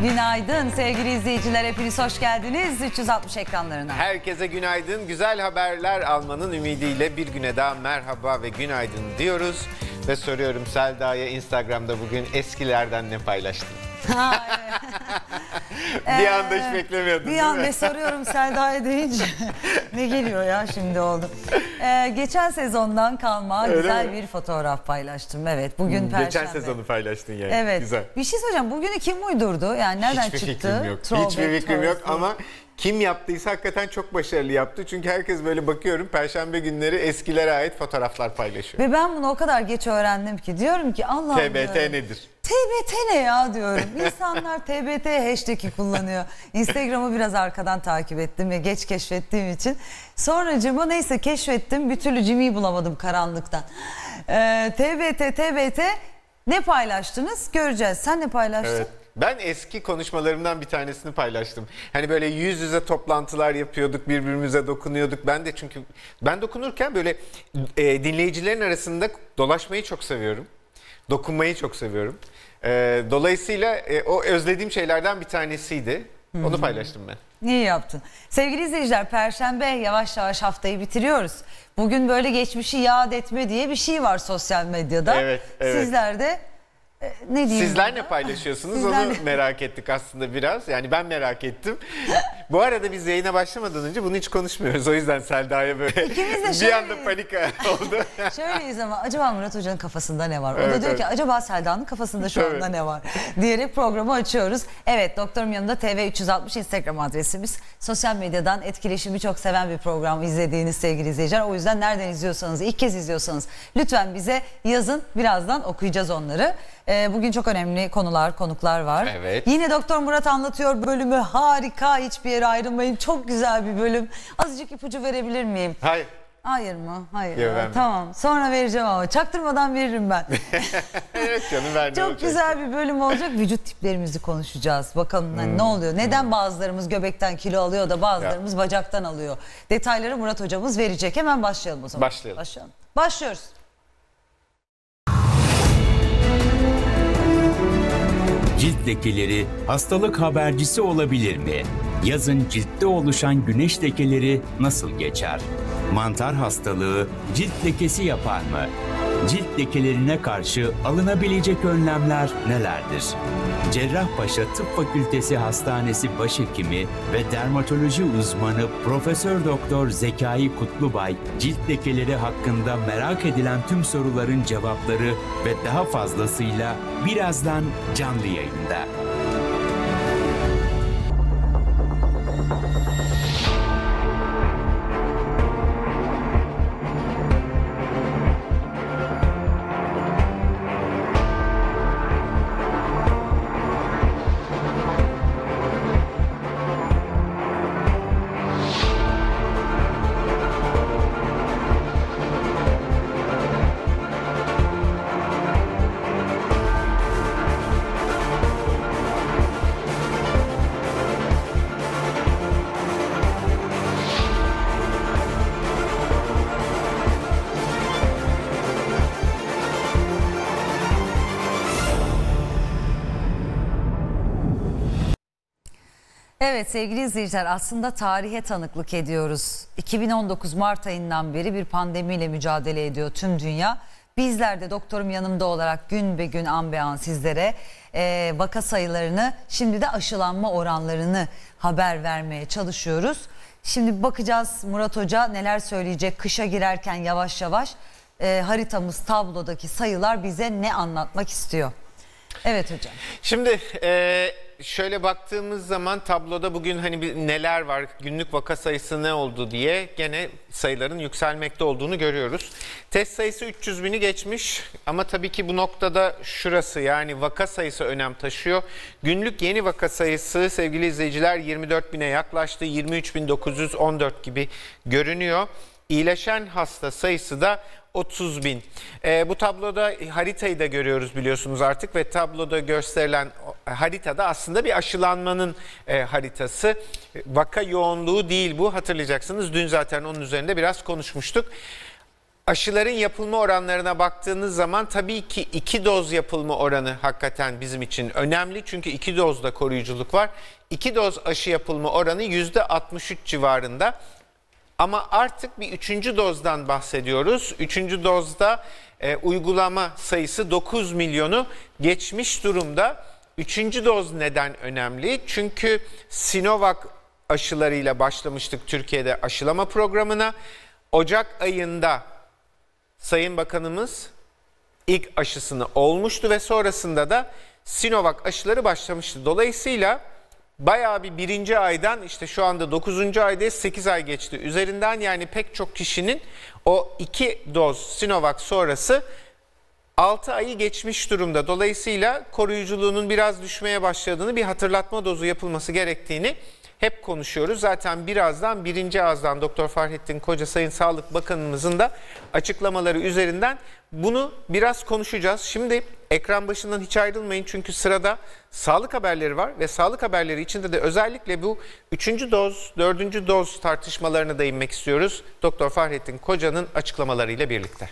Günaydın sevgili izleyiciler, hepiniz hoş geldiniz 360 ekranlarına. Herkese günaydın. Güzel haberler almanın ümidiyle bir güne daha merhaba ve günaydın diyoruz. Ve soruyorum Selda'ya, Instagram'da bugün eskilerden ne paylaştın? Bir anda hiç beklemiyordun bir anda soruyorum Selda'ya deyince ne geliyor ya şimdi oldu. Geçen sezondan kalma öyle güzel mi? Bir fotoğraf paylaştım. Evet, bugün Perşembe. Geçen sezonu paylaştın yani. Evet. Güzel. Bir şey söyleyeceğim. Bugünü kim uydurdu? Yani nereden Hiçbir çıktı? fikrim yok. Hiçbir fikrim yok ama kim yaptıysa hakikaten çok başarılı yaptı. Çünkü herkes böyle bakıyorum Perşembe günleri eskilere ait fotoğraflar paylaşıyor. Ve ben bunu o kadar geç öğrendim ki diyorum ki Allah'ım. TBT nedir? TBT ne ya diyorum. İnsanlar TBT hashtag'i kullanıyor. Instagram'ı biraz arkadan takip ettim ve geç keşfettiğim için. Sonracığıma neyse keşfettim. Bir türlü Jimmy'yi bulamadım karanlıktan. TBT ne paylaştınız? Göreceğiz. Sen ne paylaştın? Evet. Ben eski konuşmalarımdan bir tanesini paylaştım. Hani böyle yüz yüze toplantılar yapıyorduk, birbirimize dokunuyorduk. Ben de çünkü ben dokunurken böyle dinleyicilerin arasında dolaşmayı çok seviyorum. Dokunmayı çok seviyorum. Dolayısıyla o özlediğim şeylerden bir tanesiydi. Onu paylaştım ben. İyi yaptın. Sevgili izleyiciler, Perşembe yavaş yavaş haftayı bitiriyoruz. Bugün böyle geçmişi yad etme diye bir şey var sosyal medyada. Evet, evet. Sizler de ne diyeyim? Sizler ne paylaşıyorsunuz? Sizler onu merak ettik aslında biraz. Yani ben merak ettim. Bu arada biz yayına başlamadan önce bunu hiç konuşmuyoruz. O yüzden Selda'ya böyle bir anda panik oldu. Şöyleyiz ama acaba Murat Hoca'nın kafasında ne var? O da Evet, diyor evet. ki acaba Selda'nın kafasında şu anda ne var? Diyerek programı açıyoruz. Evet, Doktorum Yanında TV360 Instagram adresimiz. Sosyal medyadan etkileşimi çok seven bir program izlediğiniz sevgili izleyiciler. O yüzden nereden izliyorsanız, ilk kez izliyorsanız lütfen bize yazın. Birazdan okuyacağız onları. Bugün çok önemli konular, konuklar var. Evet. Yine Doktor Murat anlatıyor bölümü. Harika, hiçbir yere ayrılmayın. Çok güzel bir bölüm. Azıcık ipucu verebilir miyim? Hayır. Hayır mı? Hayır. Yok, vermem. Tamam. Sonra vereceğim ama. Çaktırmadan veririm ben. Evet canım, verdim. Çok güzel bir bölüm olacak. Vücut tiplerimizi konuşacağız. Bakalım hani ne oluyor? Neden bazılarımız göbekten kilo alıyor da bazılarımız bacaktan alıyor? Detayları Murat hocamız verecek. Hemen başlayalım o zaman. Başlayalım. Başlıyoruz. Cilt lekeleri hastalık habercisi olabilir mi? Yazın ciltte oluşan güneş lekeleri nasıl geçer? Mantar hastalığı cilt lekesi yapar mı? Cilt lekelerine karşı alınabilecek önlemler nelerdir? Cerrahpaşa Tıp Fakültesi Hastanesi Başhekimi ve dermatoloji uzmanı Profesör Doktor Zekai Kutlubay, cilt lekeleri hakkında merak edilen tüm soruların cevapları ve daha fazlasıyla birazdan canlı yayında. Evet sevgili izleyiciler, aslında tarihe tanıklık ediyoruz. 2019 Mart ayından beri bir pandemiyle mücadele ediyor tüm dünya. Bizler de Doktorum Yanımda olarak gün be gün an be an sizlere vaka sayılarını, şimdi de aşılanma oranlarını haber vermeye çalışıyoruz. Şimdi bakacağız Murat Hoca neler söyleyecek, kışa girerken yavaş yavaş haritamız, tablodaki sayılar bize ne anlatmak istiyor? Evet hocam. Şimdi şöyle baktığımız zaman tabloda bugün hani neler var, günlük vaka sayısı ne oldu diye gene sayıların yükselmekte olduğunu görüyoruz. Test sayısı 300 bini geçmiş ama tabii ki bu noktada şurası, yani vaka sayısı önem taşıyor. Günlük yeni vaka sayısı sevgili izleyiciler 24 bine yaklaştı, 23.914 gibi görünüyor. İyileşen hasta sayısı da 30 bin. Bu tabloda haritayı da görüyoruz biliyorsunuz artık ve tabloda gösterilen haritada aslında bir aşılanmanın haritası. Vaka yoğunluğu değil bu, hatırlayacaksınız. Dün zaten onun üzerinde biraz konuşmuştuk. Aşıların yapılma oranlarına baktığınız zaman tabii ki 2 doz yapılma oranı hakikaten bizim için önemli. Çünkü 2 dozda koruyuculuk var. 2 doz aşı yapılma oranı %63 civarında. Ama artık bir 3. dozdan bahsediyoruz. 3. dozda uygulama sayısı 9 milyonu geçmiş durumda. 3. doz neden önemli? Çünkü Sinovac aşılarıyla başlamıştık Türkiye'de aşılama programına. Ocak ayında Sayın Bakanımız ilk aşısını olmuştu ve sonrasında da Sinovac aşıları başlamıştı. Dolayısıyla bayağı bir 1. aydan işte şu anda 9. aydayız, 8 ay geçti üzerinden, yani pek çok kişinin o 2 doz Sinovac sonrası 6 ayı geçmiş durumda. Dolayısıyla koruyuculuğunun biraz düşmeye başladığını, bir hatırlatma dozu yapılması gerektiğini hep konuşuyoruz. Zaten birazdan 1. ağızdan Doktor Fahrettin Koca Sayın Sağlık Bakanımızın da açıklamaları üzerinden bunu biraz konuşacağız. Şimdi ekran başından hiç ayrılmayın çünkü sırada sağlık haberleri var ve sağlık haberleri içinde de özellikle bu 3. doz, 4. doz tartışmalarına değinmek istiyoruz. Doktor Fahrettin Koca'nın açıklamalarıyla birlikte.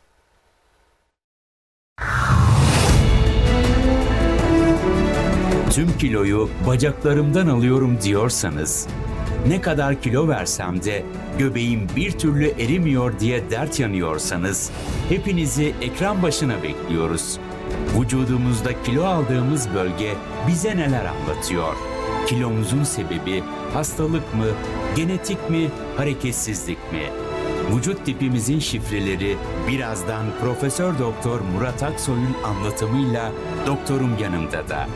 Tüm kiloyu bacaklarımdan alıyorum diyorsanız, ne kadar kilo versem de göbeğim bir türlü erimiyor diye dert yanıyorsanız, hepinizi ekran başına bekliyoruz. Vücudumuzda kilo aldığımız bölge bize neler anlatıyor? Kilomuzun sebebi hastalık mı, genetik mi, hareketsizlik mi? Vücut tipimizin şifreleri birazdan Profesör Doktor Murat Aksoy'un anlatımıyla doktorum yanımda da.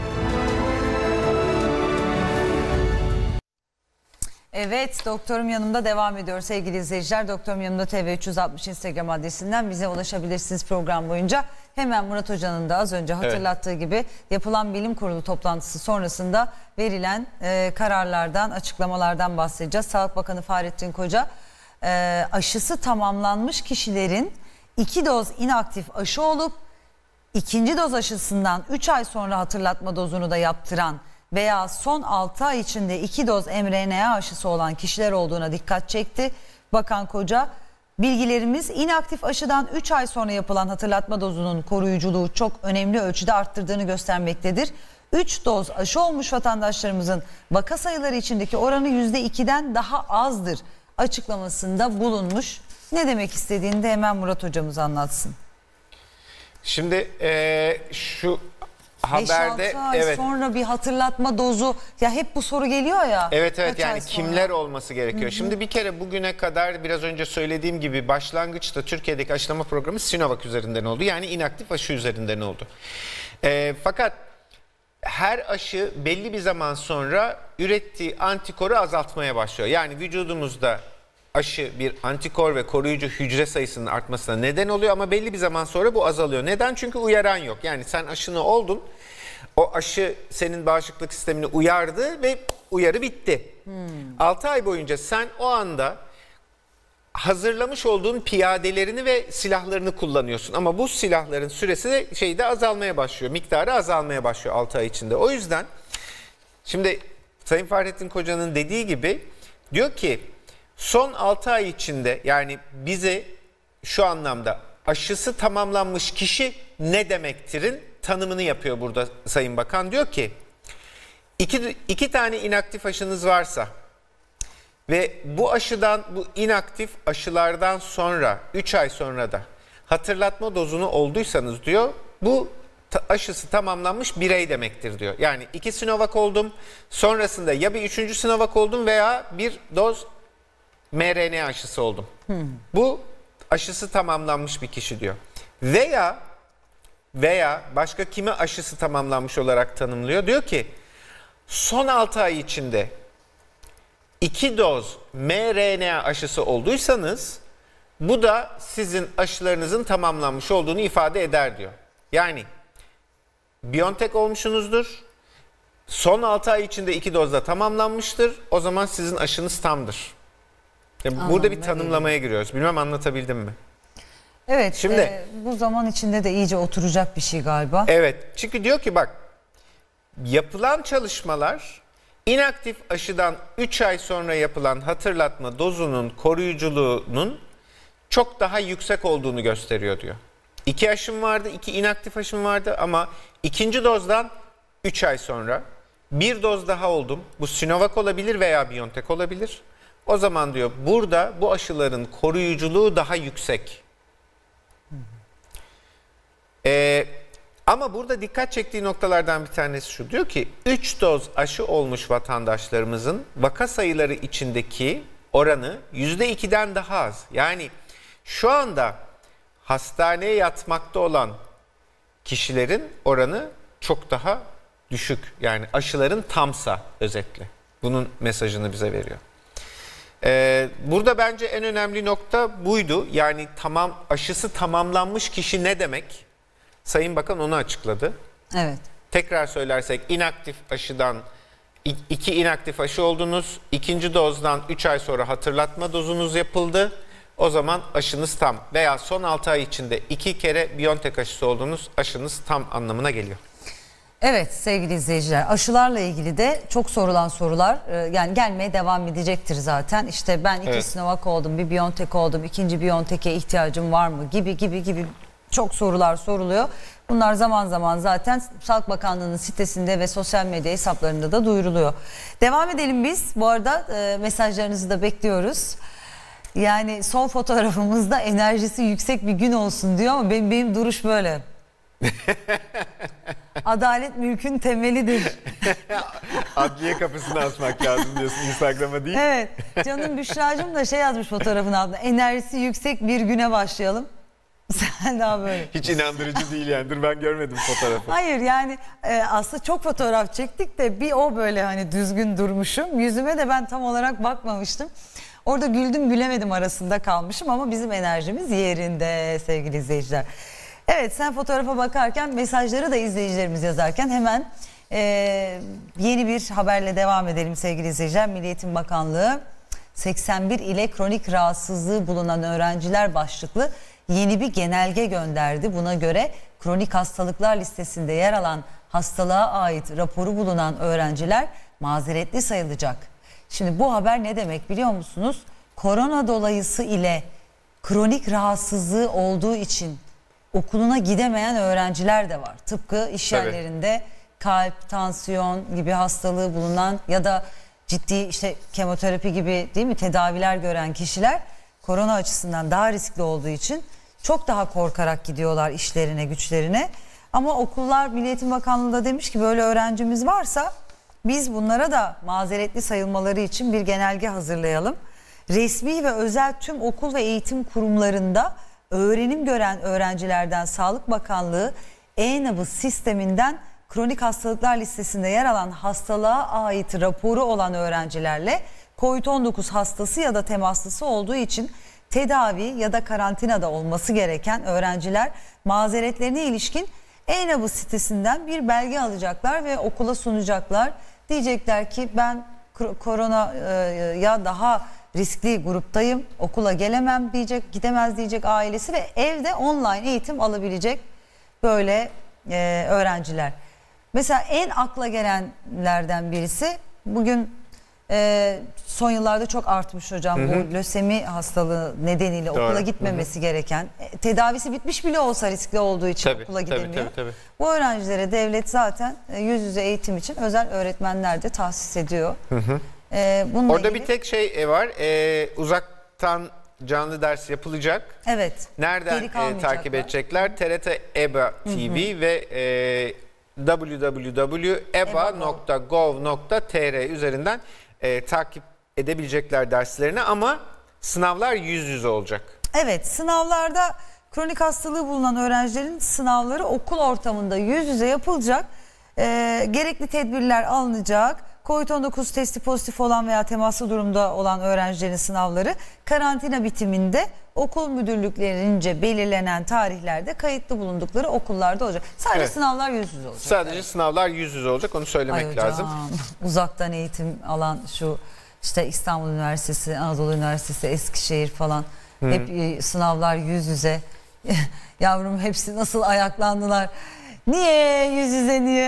Evet, Doktorum Yanımda devam ediyor sevgili izleyiciler. Doktorum Yanımda TV 360 Instagram adresinden bize ulaşabilirsiniz program boyunca. Hemen Murat Hoca'nın da az önce hatırlattığı gibi yapılan bilim kurulu toplantısı sonrasında verilen kararlardan, açıklamalardan bahsedeceğiz. Sağlık Bakanı Fahrettin Koca aşısı tamamlanmış kişilerin 2 doz inaktif aşı olup 2. doz aşısından 3 ay sonra hatırlatma dozunu da yaptıran veya son 6 ay içinde 2 doz mRNA aşısı olan kişiler olduğuna dikkat çekti. Bakan Koca, bilgilerimiz inaktif aşıdan 3 ay sonra yapılan hatırlatma dozunun koruyuculuğu çok önemli ölçüde arttırdığını göstermektedir. 3 doz aşı olmuş vatandaşlarımızın vaka sayıları içindeki oranı %2'den daha azdır açıklamasında bulunmuş. Ne demek istediğini de hemen Murat Hocamız anlatsın. Şimdi şu haberde 5-6 ay sonra bir hatırlatma dozu, ya hep bu soru geliyor ya. Evet Kaç yani ay sonra? kimler olması gerekiyor? Şimdi bir kere bugüne kadar biraz önce söylediğim gibi başlangıçta Türkiye'deki aşılama programı Sinovac üzerinden oldu. Yani inaktif aşı üzerinden oldu. Fakat her aşı belli bir zaman sonra ürettiği antikoru azaltmaya başlıyor. Yani vücudumuzda aşı bir antikor ve koruyucu hücre sayısının artmasına neden oluyor ama belli bir zaman sonra bu azalıyor. Neden? Çünkü uyaran yok. Yani sen aşını oldun, o aşı senin bağışıklık sistemini uyardı ve uyarı bitti. 6 ay boyunca sen o anda hazırlamış olduğun piyadelerini ve silahlarını kullanıyorsun. Ama bu silahların süresi de azalmaya başlıyor. Miktarı azalmaya başlıyor 6 ay içinde. O yüzden şimdi Sayın Fahrettin Koca'nın dediği gibi diyor ki son 6 ay içinde, yani bize şu anlamda aşısı tamamlanmış kişi ne demektirin tanımını yapıyor burada Sayın Bakan. Diyor ki iki tane inaktif aşınız varsa ve bu aşıdan, bu inaktif aşılardan sonra 3 ay sonra da hatırlatma dozunu olduysanız diyor, bu aşısı tamamlanmış birey demektir diyor. Yani 2 Sinovac oldum, sonrasında ya bir 3. Sinovac oldum veya bir doz mRNA aşısı oldum. Bu aşısı tamamlanmış bir kişi diyor. Veya başka kime aşısı tamamlanmış olarak tanımlıyor? Diyor ki son 6 ay içinde 2 doz mRNA aşısı olduysanız bu da sizin aşılarınızın tamamlanmış olduğunu ifade eder diyor. Yani BioNTech olmuşsunuzdur. Son 6 ay içinde 2 dozda tamamlanmıştır. O zaman sizin aşınız tamdır. Yani burada bir tanımlamaya giriyoruz. Bilmem anlatabildim mi? Evet. Şimdi, bu zaman içinde de iyice oturacak bir şey galiba. Evet. Çünkü diyor ki bak, yapılan çalışmalar inaktif aşıdan 3 ay sonra yapılan hatırlatma dozunun koruyuculuğunun çok daha yüksek olduğunu gösteriyor diyor. 2 aşım vardı, 2 inaktif aşım vardı ama ikinci dozdan 3 ay sonra bir doz daha oldum. Bu Sinovac olabilir veya BioNTech olabilir. O zaman diyor burada bu aşıların koruyuculuğu daha yüksek. Ama burada dikkat çektiği noktalardan bir tanesi şu. Diyor ki 3 doz aşı olmuş vatandaşlarımızın vaka sayıları içindeki oranı %2'den daha az. Yani şu anda hastaneye yatmakta olan kişilerin oranı çok daha düşük. Yani aşıların tamsa özetle. Bunun mesajını bize veriyor. Burada bence en önemli nokta buydu. Yani aşısı tamamlanmış kişi ne demek? Sayın Bakan onu açıkladı. Evet. Tekrar söylersek inaktif aşıdan 2 inaktif aşı oldunuz. İkinci dozdan 3 ay sonra hatırlatma dozunuz yapıldı. O zaman aşınız tam veya son 6 ay içinde 2 kere BioNTech aşısı oldunuz. Aşınız tam anlamına geliyor. Evet sevgili izleyiciler, aşılarla ilgili de çok sorulan sorular yani gelmeye devam edecektir zaten. İşte ben 2 Sinovac oldum, bir BioNTech oldum, ikinci BioNTech'e ihtiyacım var mı gibi çok sorular soruluyor. Bunlar zaman zaman zaten Sağlık Bakanlığı'nın sitesinde ve sosyal medya hesaplarında da duyuruluyor. Devam edelim biz. Bu arada mesajlarınızı da bekliyoruz. Yani son fotoğrafımızda enerjisi yüksek bir gün olsun diyor ama benim duruş böyle. Adalet mülkün temelidir. Adliye kapısını asmak lazım diyorsun Instagram'a değil. Evet. Canım Büşra'cığım da yazmış fotoğrafın altında. Enerjisi yüksek bir güne başlayalım. Sen daha böyle. Hiç inandırıcı değil yani. Dur ben görmedim fotoğrafı. Hayır yani aslında çok fotoğraf çektik de bir o böyle hani düzgün durmuşum. Yüzüme de ben tam olarak bakmamıştım. Orada güldüm gülemedim arasında kalmışım ama bizim enerjimiz yerinde sevgili izleyiciler. Evet sen fotoğrafa bakarken mesajları da izleyicilerimiz yazarken hemen yeni bir haberle devam edelim sevgili izleyiciler. Milli Eğitim Bakanlığı 81 ile kronik rahatsızlığı bulunan öğrenciler başlıklı yeni bir genelge gönderdi. Buna göre kronik hastalıklar listesinde yer alan hastalığa ait raporu bulunan öğrenciler mazeretli sayılacak. Şimdi bu haber ne demek biliyor musunuz? Korona dolayısı ile kronik rahatsızlığı olduğu için okuluna gidemeyen öğrenciler de var. Tıpkı iş yerlerinde kalp, tansiyon gibi hastalığı bulunan ya da ciddi işte kemoterapi gibi değil mi tedaviler gören kişiler korona açısından daha riskli olduğu için çok daha korkarak gidiyorlar işlerine, güçlerine. Ama okullar, Milli Eğitim Bakanlığı da demiş ki böyle öğrencimiz varsa biz bunlara da mazeretli sayılmaları için bir genelge hazırlayalım. Resmi ve özel tüm okul ve eğitim kurumlarında öğrenim gören öğrencilerden Sağlık Bakanlığı e-nabız sisteminden kronik hastalıklar listesinde yer alan hastalığa ait raporu olan öğrencilerle COVID-19 hastası ya da temaslısı olduğu için tedavi ya da karantinada olması gereken öğrenciler mazeretlerine ilişkin e-nabız sitesinden bir belge alacaklar ve okula sunacaklar. Diyecekler ki ben korona ya daha riskli gruptayım, okula gelemem diyecek, gidemez diyecek ailesi ve evde online eğitim alabilecek böyle öğrenciler. Mesela en akla gelenlerden birisi bugün son yıllarda çok artmış hocam bu lösemi hastalığı nedeniyle okula gitmemesi gereken tedavisi bitmiş bile olsa riskli olduğu için okula gidemiyor. Tabii. Bu öğrencilere devlet zaten yüz yüze eğitim için özel öğretmenler de tahsis ediyor. Orada ilgili bir tek şey var uzaktan canlı ders yapılacak. Evet. Nereden takip edecekler? TRT EBA TV ve www.eba.gov.tr üzerinden takip edebilecekler derslerini ama sınavlar yüz yüze olacak. Evet, sınavlarda kronik hastalığı bulunan öğrencilerin sınavları okul ortamında yüz yüze yapılacak. Gerekli tedbirler alınacak. COVID-19 testi pozitif olan veya temaslı durumda olan öğrencilerin sınavları karantina bitiminde okul müdürlüklerince belirlenen tarihlerde kayıtlı bulundukları okullarda olacak. Sadece sınavlar yüz yüze olacak. Sadece sınavlar yüz yüze olacak, onu söylemek lazım. Uzaktan eğitim alan şu işte İstanbul Üniversitesi, Anadolu Üniversitesi, Eskişehir falan hep sınavlar yüz yüze. Yavrum hepsi nasıl ayaklandılar. Niye yüz yüze, niye online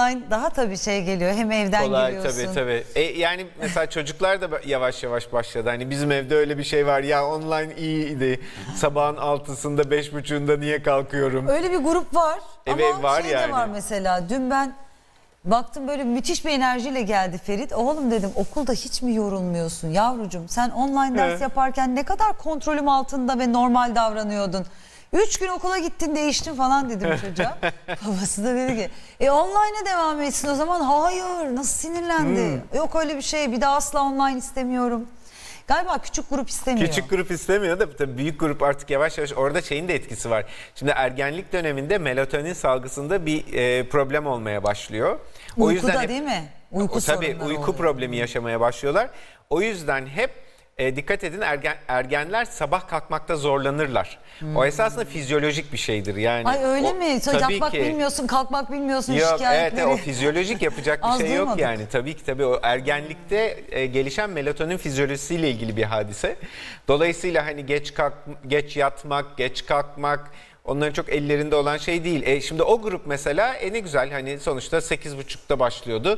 online daha tabii şey geliyor. Hem evden Kolay giriyorsun. tabii. Yani mesela çocuklar da yavaş yavaş başladı. Hani bizim evde öyle bir şey var ya, online iyiydi. Sabahın 6'sında 5.30'unda niye kalkıyorum? Öyle bir grup var. Evet, ama var şey de yani. var mesela. Dün ben baktım böyle müthiş bir enerjiyle geldi Ferit. Oğlum dedim, okulda hiç mi yorulmuyorsun yavrucuğum? Sen online ders yaparken ne kadar kontrolüm altında ve normal davranıyordun. 3 gün okula gittin, değiştin falan dedim çocuğa. Babası da dedi ki online'a devam etsin o zaman. Hayır, nasıl sinirlendi. Yok öyle bir şey, bir daha asla online istemiyorum. Galiba küçük grup istemiyor. Küçük grup istemiyor da tabii büyük grup artık yavaş yavaş, orada şeyin de etkisi var. Şimdi ergenlik döneminde melatonin salgısında bir problem olmaya başlıyor. O Uykuda yüzden değil mi? Uyku tabii sorunları uyku oluyor. problemi yaşamaya başlıyorlar. O yüzden hep dikkat edin, ergenler sabah kalkmakta zorlanırlar. O esasında fizyolojik bir şeydir yani. Ay öyle mi? Tabii Yatmak ki. bilmiyorsun, kalkmak bilmiyorsun, Yok, şikayetleri. evet, o fizyolojik yapacak bir Az şey yok duymadık. yani. Tabii o ergenlikte gelişen melatonin fizyolojisiyle ilgili bir hadise. Dolayısıyla hani geç yatmak, geç kalkmak onların çok ellerinde olan şey değil. Şimdi o grup mesela ne güzel, hani sonuçta 8.30'da başlıyordu.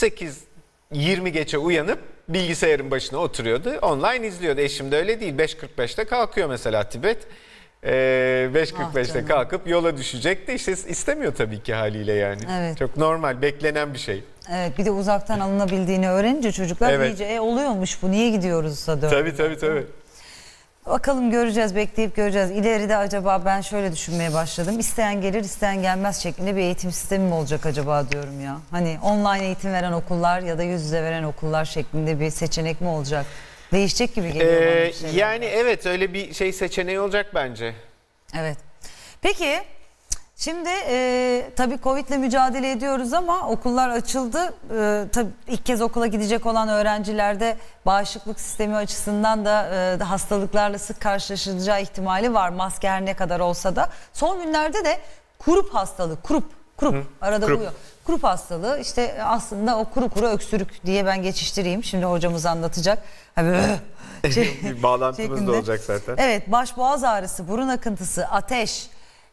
8:20 geçe uyanıp bilgisayarın başına oturuyordu. Online izliyordu. Şimdi öyle değil. 5.45'te kalkıyor mesela Tibet. 5.45'te canım. kalkıp yola düşecek de işte istemiyor tabii ki haliyle yani. Evet. Çok normal, beklenen bir şey. Evet, bir de uzaktan alınabildiğini öğrenince çocuklar Evet. iyice oluyormuş bu, niye gidiyoruz da Tabii. Bakalım, göreceğiz, bekleyip göreceğiz. İleride acaba ben şöyle düşünmeye başladım. İsteyen gelir, isteyen gelmez şeklinde bir eğitim sistemi mi olacak acaba diyorum ya. Hani online eğitim veren okullar ya da yüz yüze veren okullar şeklinde bir seçenek mi olacak? Değişecek gibi geliyor bana bir şeyler. Yani evet, öyle bir şey seçeneği olacak bence. Evet. Peki şimdi tabii Covid'le mücadele ediyoruz ama okullar açıldı. Tabii ilk kez okula gidecek olan öğrencilerde bağışıklık sistemi açısından da hastalıklarla sık karşılaşılacağı ihtimali var. Maske her ne kadar olsa da. Son günlerde de kurup hastalığı, arada Kurup. buluyor. Kurup hastalığı, işte aslında o kuru öksürük diye ben geçiştireyim. Şimdi hocamız anlatacak. Bir bağlantımız da şeklinde. olacak zaten. Evet, baş boğaz ağrısı, burun akıntısı, ateş,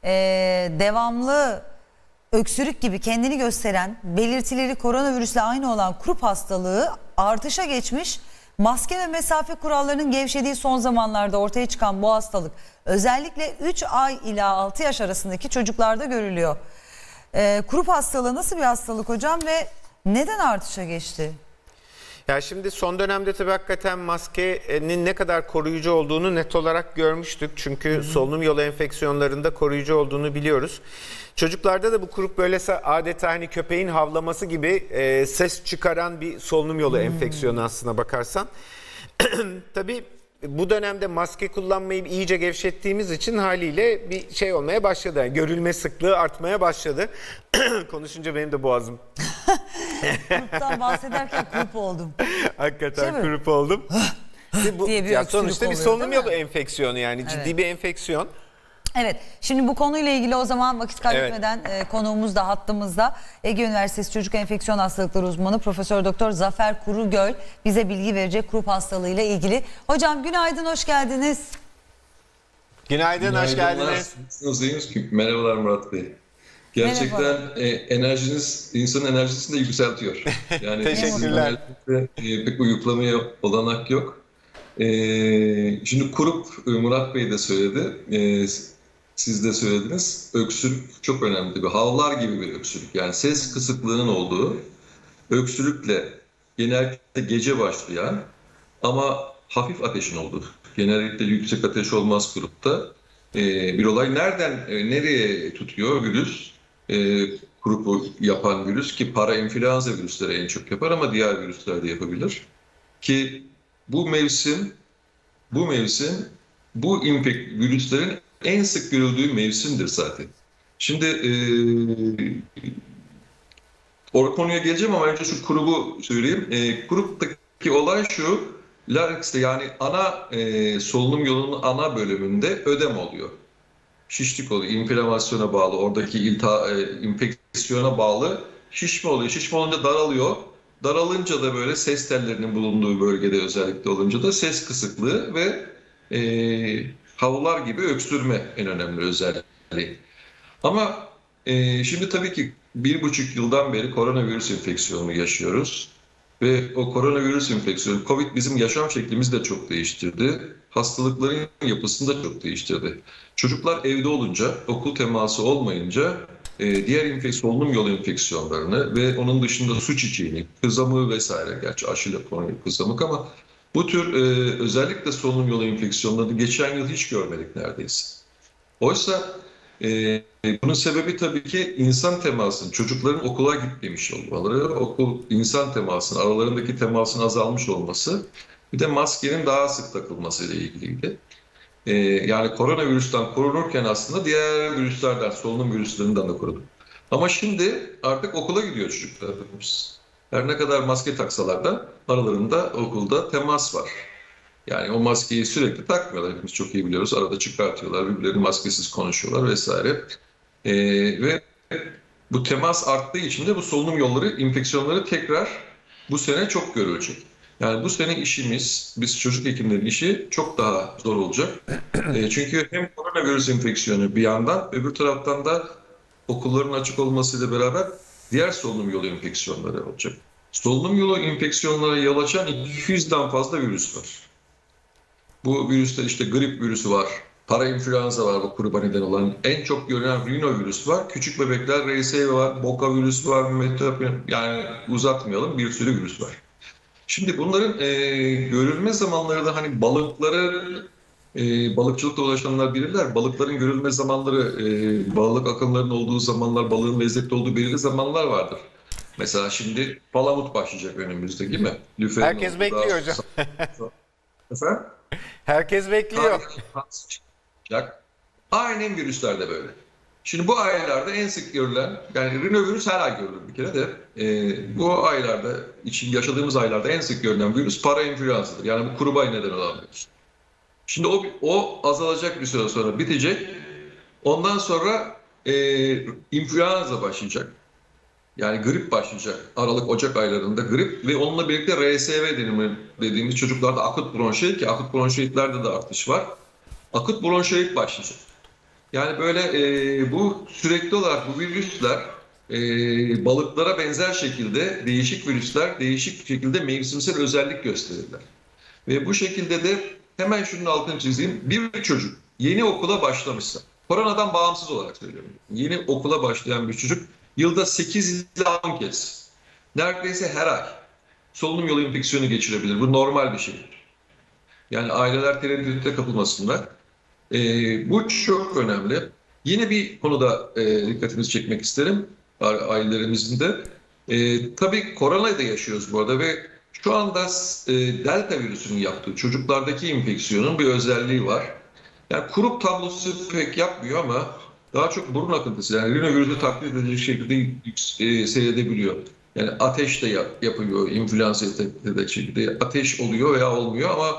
devamlı öksürük gibi kendini gösteren, belirtileri koronavirüsle aynı olan kurup hastalığı artışa geçmiş. Maske ve mesafe kurallarının gevşediği son zamanlarda ortaya çıkan bu hastalık özellikle 3 ay ila 6 yaş arasındaki çocuklarda görülüyor. Kurup hastalığı nasıl bir hastalık hocam ve neden artışa geçti? Ya şimdi son dönemde tabii hakikaten maskenin ne kadar koruyucu olduğunu net olarak görmüştük. Çünkü solunum yolu enfeksiyonlarında koruyucu olduğunu biliyoruz. Çocuklarda da bu kurup böyle adeta hani köpeğin havlaması gibi ses çıkaran bir solunum yolu enfeksiyonu aslına bakarsan. Tabii bu dönemde maske kullanmayı iyice gevşettiğimiz için haliyle bir şey olmaya başladı. Yani görülme sıklığı artmaya başladı. Konuşunca benim de boğazım. Kuruptan bahsederken kurup oldum. Hakikaten Şey mi? kurup oldum. Bu, Diye bir ya öksürük sonuçta bir oluyor, solunum değil mi? yolu enfeksiyonu, yani ciddi bir enfeksiyon. Evet, şimdi bu konuyla ilgili o zaman vakit kaybetmeden konuğumuz da hattımızda. Ege Üniversitesi Çocuk Enfeksiyon Hastalıkları Uzmanı Profesör Doktor Zafer Kurugöl bize bilgi verecek kurup hastalığıyla ilgili. Hocam günaydın, hoş geldiniz. Günaydın, hoş geldiniz. Nasılsınız? Merhabalar Murat Bey. Gerçekten enerjiniz, insanın enerjisini de yükseltiyor. Yani Teşekkürler. pek uyuklamaya olanak yok. Şimdi kurup, Murat Bey de söyledi, siz de söylediniz. Öksürük çok önemli bir havlar gibi bir öksürük. Yani ses kısıklığının olduğu öksürükle genellikle gece başlayan ama hafif ateşin olduğu. Genellikle yüksek ateş olmaz grupta. Bir olay nereye tutuyor virüs? Grubu yapan virüs ki parainfluenza virüsleri en çok yapar ama diğer virüsler de yapabilir. Ki bu mevsim virüslerin en sık görüldüğü mevsimdir zaten. Şimdi o konuya geleceğim ama önce şu kurubu söyleyeyim. Kuruptaki olay şu, laryngs'te yani ana solunum yolunun ana bölümünde ödem oluyor. Şişlik oluyor, inflamasyona bağlı, oradaki infeksiyona bağlı şişme oluyor. Şişme olunca daralıyor. Daralınca da böyle ses tellerinin bulunduğu bölgede özellikle olunca da ses kısıklığı ve havlular gibi öksürme en önemli özelliği. Ama Şimdi tabii ki 1,5 yıldan beri koronavirüs enfeksiyonu yaşıyoruz. Ve o koronavirüs enfeksiyonu, Covid bizim yaşam şeklimizi de çok değiştirdi. Hastalıkların yapısını da çok değiştirdi. Çocuklar evde olunca, okul teması olmayınca diğer solunum yolu enfeksiyonlarını ve onun dışında su çiçeğini, kızamığı vesaire, gerçi aşıyla konuyu kızamık ama bu tür özellikle solunum yolu enfeksiyonlarını geçen yıl hiç görmedik neredeyse. Oysa bunun sebebi tabii ki insan temasının, çocukların okula gitmemiş olmaları, insan temasının, aralarındaki temasın azalmış olması, bir de maskenin daha sık takılması ile ilgiliydi. Yani koronavirüsten korunurken aslında diğer virüslerden, solunum virüslerinden de koruduk. Ama şimdi artık okula gidiyor çocuklarımız. Her ne kadar maske taksalar da aralarında okulda temas var. Yani o maskeyi sürekli takmıyorlar. Hepimiz çok iyi biliyoruz. Arada çıkartıyorlar, birbirleri maskesiz konuşuyorlar vesaire. Ve bu temas arttığı için de bu solunum yolları enfeksiyonları tekrar bu sene çok görülecek. Yani bu sene işimiz, biz çocuk hekimlerin işi çok daha zor olacak. Çünkü hem koronavirüs enfeksiyonu bir yandan, öbür taraftan da okulların açık olmasıyla beraber diğer solunum yolu enfeksiyonları olacak. Solunum yolu enfeksiyonlara yol açan 200'den fazla virüs var. Bu virüste işte grip virüsü var, parainfluenza var, bu gruba neden olan. En çok görülen rinovirüs var, küçük bebekler RSV var, boka virüsü var, yani uzatmayalım, bir sürü virüs var. Şimdi bunların görülme zamanları da hani balıkçılıkla uğraşanlar bilirler. Balıkların görülme zamanları, balık akınlarının olduğu zamanlar, balığın lezzetli olduğu belirli zamanlar vardır. Mesela şimdi palamut başlayacak önümüzde, değil mi? Lüferin Herkes bekliyor hocam. Efendim? Herkes bekliyor. Aynen virüsler de böyle. Şimdi bu aylarda en sık görülen, yani rinovirüs her ay görülür bir kere de, bu aylarda, yaşadığımız aylarda en sık görülen virüs parainfluenzadır. Yani bu kuru bay neden olan virüs. Şimdi o azalacak bir süre sonra, bitecek. Ondan sonra influenza başlayacak. Yani grip başlayacak. Aralık-Ocak aylarında grip ve onunla birlikte RSV dediğimiz çocuklarda akut bronşit, ki akut bronşitlerde de artış var. Akut bronşit başlayacak. Yani böyle bu sürekli olarak bu virüsler balıklara benzer şekilde değişik virüsler değişik şekilde mevsimsel özellik gösterirler. Ve bu şekilde de hemen şunun altını çizeyim. Bir çocuk yeni okula başlamışsa, koronadan bağımsız olarak söylüyorum. Yeni okula başlayan bir çocuk yılda 8 ila 10 kez, neredeyse her ay solunum yolu enfeksiyonu geçirebilir. Bu normal bir şey. Yani aileler tereddütte kapılmasınlar. Bu çok önemli. Yine bir konuda dikkatinizi çekmek isterim ailelerimizin de. Tabii koronayı da yaşıyoruz bu arada ve şu anda delta virüsünün yaptığı çocuklardaki enfeksiyonun bir özelliği var. Yani kurup tablosu pek yapmıyor ama daha çok burun akıntısı, yani rinovirüsü taklit edilecek şekilde seyredebiliyor. Yani ateş de yapıyor, influenza edecek şekilde ateş oluyor veya olmuyor ama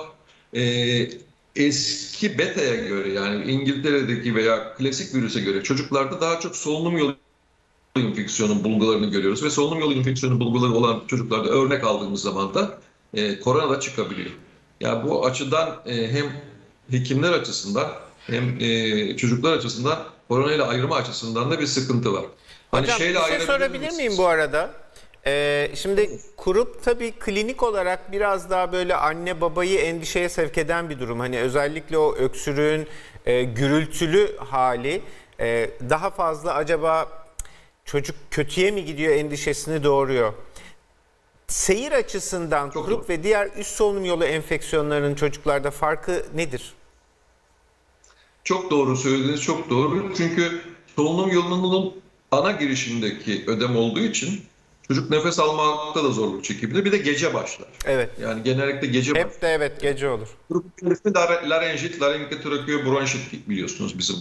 eski beta'ya göre, yani İngiltere'deki veya klasik virüse göre çocuklarda daha çok solunum yolu enfeksiyonu bulgularını görüyoruz ve solunum yolu enfeksiyonu bulguları olan çocuklarda örnek aldığımız zaman da korona da çıkabiliyor. Yani bu açıdan hem hekimler açısından hem çocuklar açısından koronayla ayırma açısından da bir sıkıntı var. Hani hocam bir şey sorabilir miyim bu arada? Şimdi kurup tabii klinik olarak biraz daha böyle anne babayı endişeye sevk eden bir durum. Hani özellikle o öksürüğün gürültülü hali daha fazla acaba çocuk kötüye mi gidiyor endişesini doğuruyor. Seyir açısından çok kurup ve diğer üst solunum yolu enfeksiyonlarının çocuklarda farkı nedir? Çok doğru söylediğiniz, çok doğru. Çünkü solunum yolunun ana girişindeki ödem olduğu için çocuk nefes almakta da zorluk çekebilir. Bir de gece başlar. Evet. Yani genellikle gece başlar. Hep de evet gece olur. Grubun ismi larenjit, laringotrakeal bronşit biliyorsunuz bizim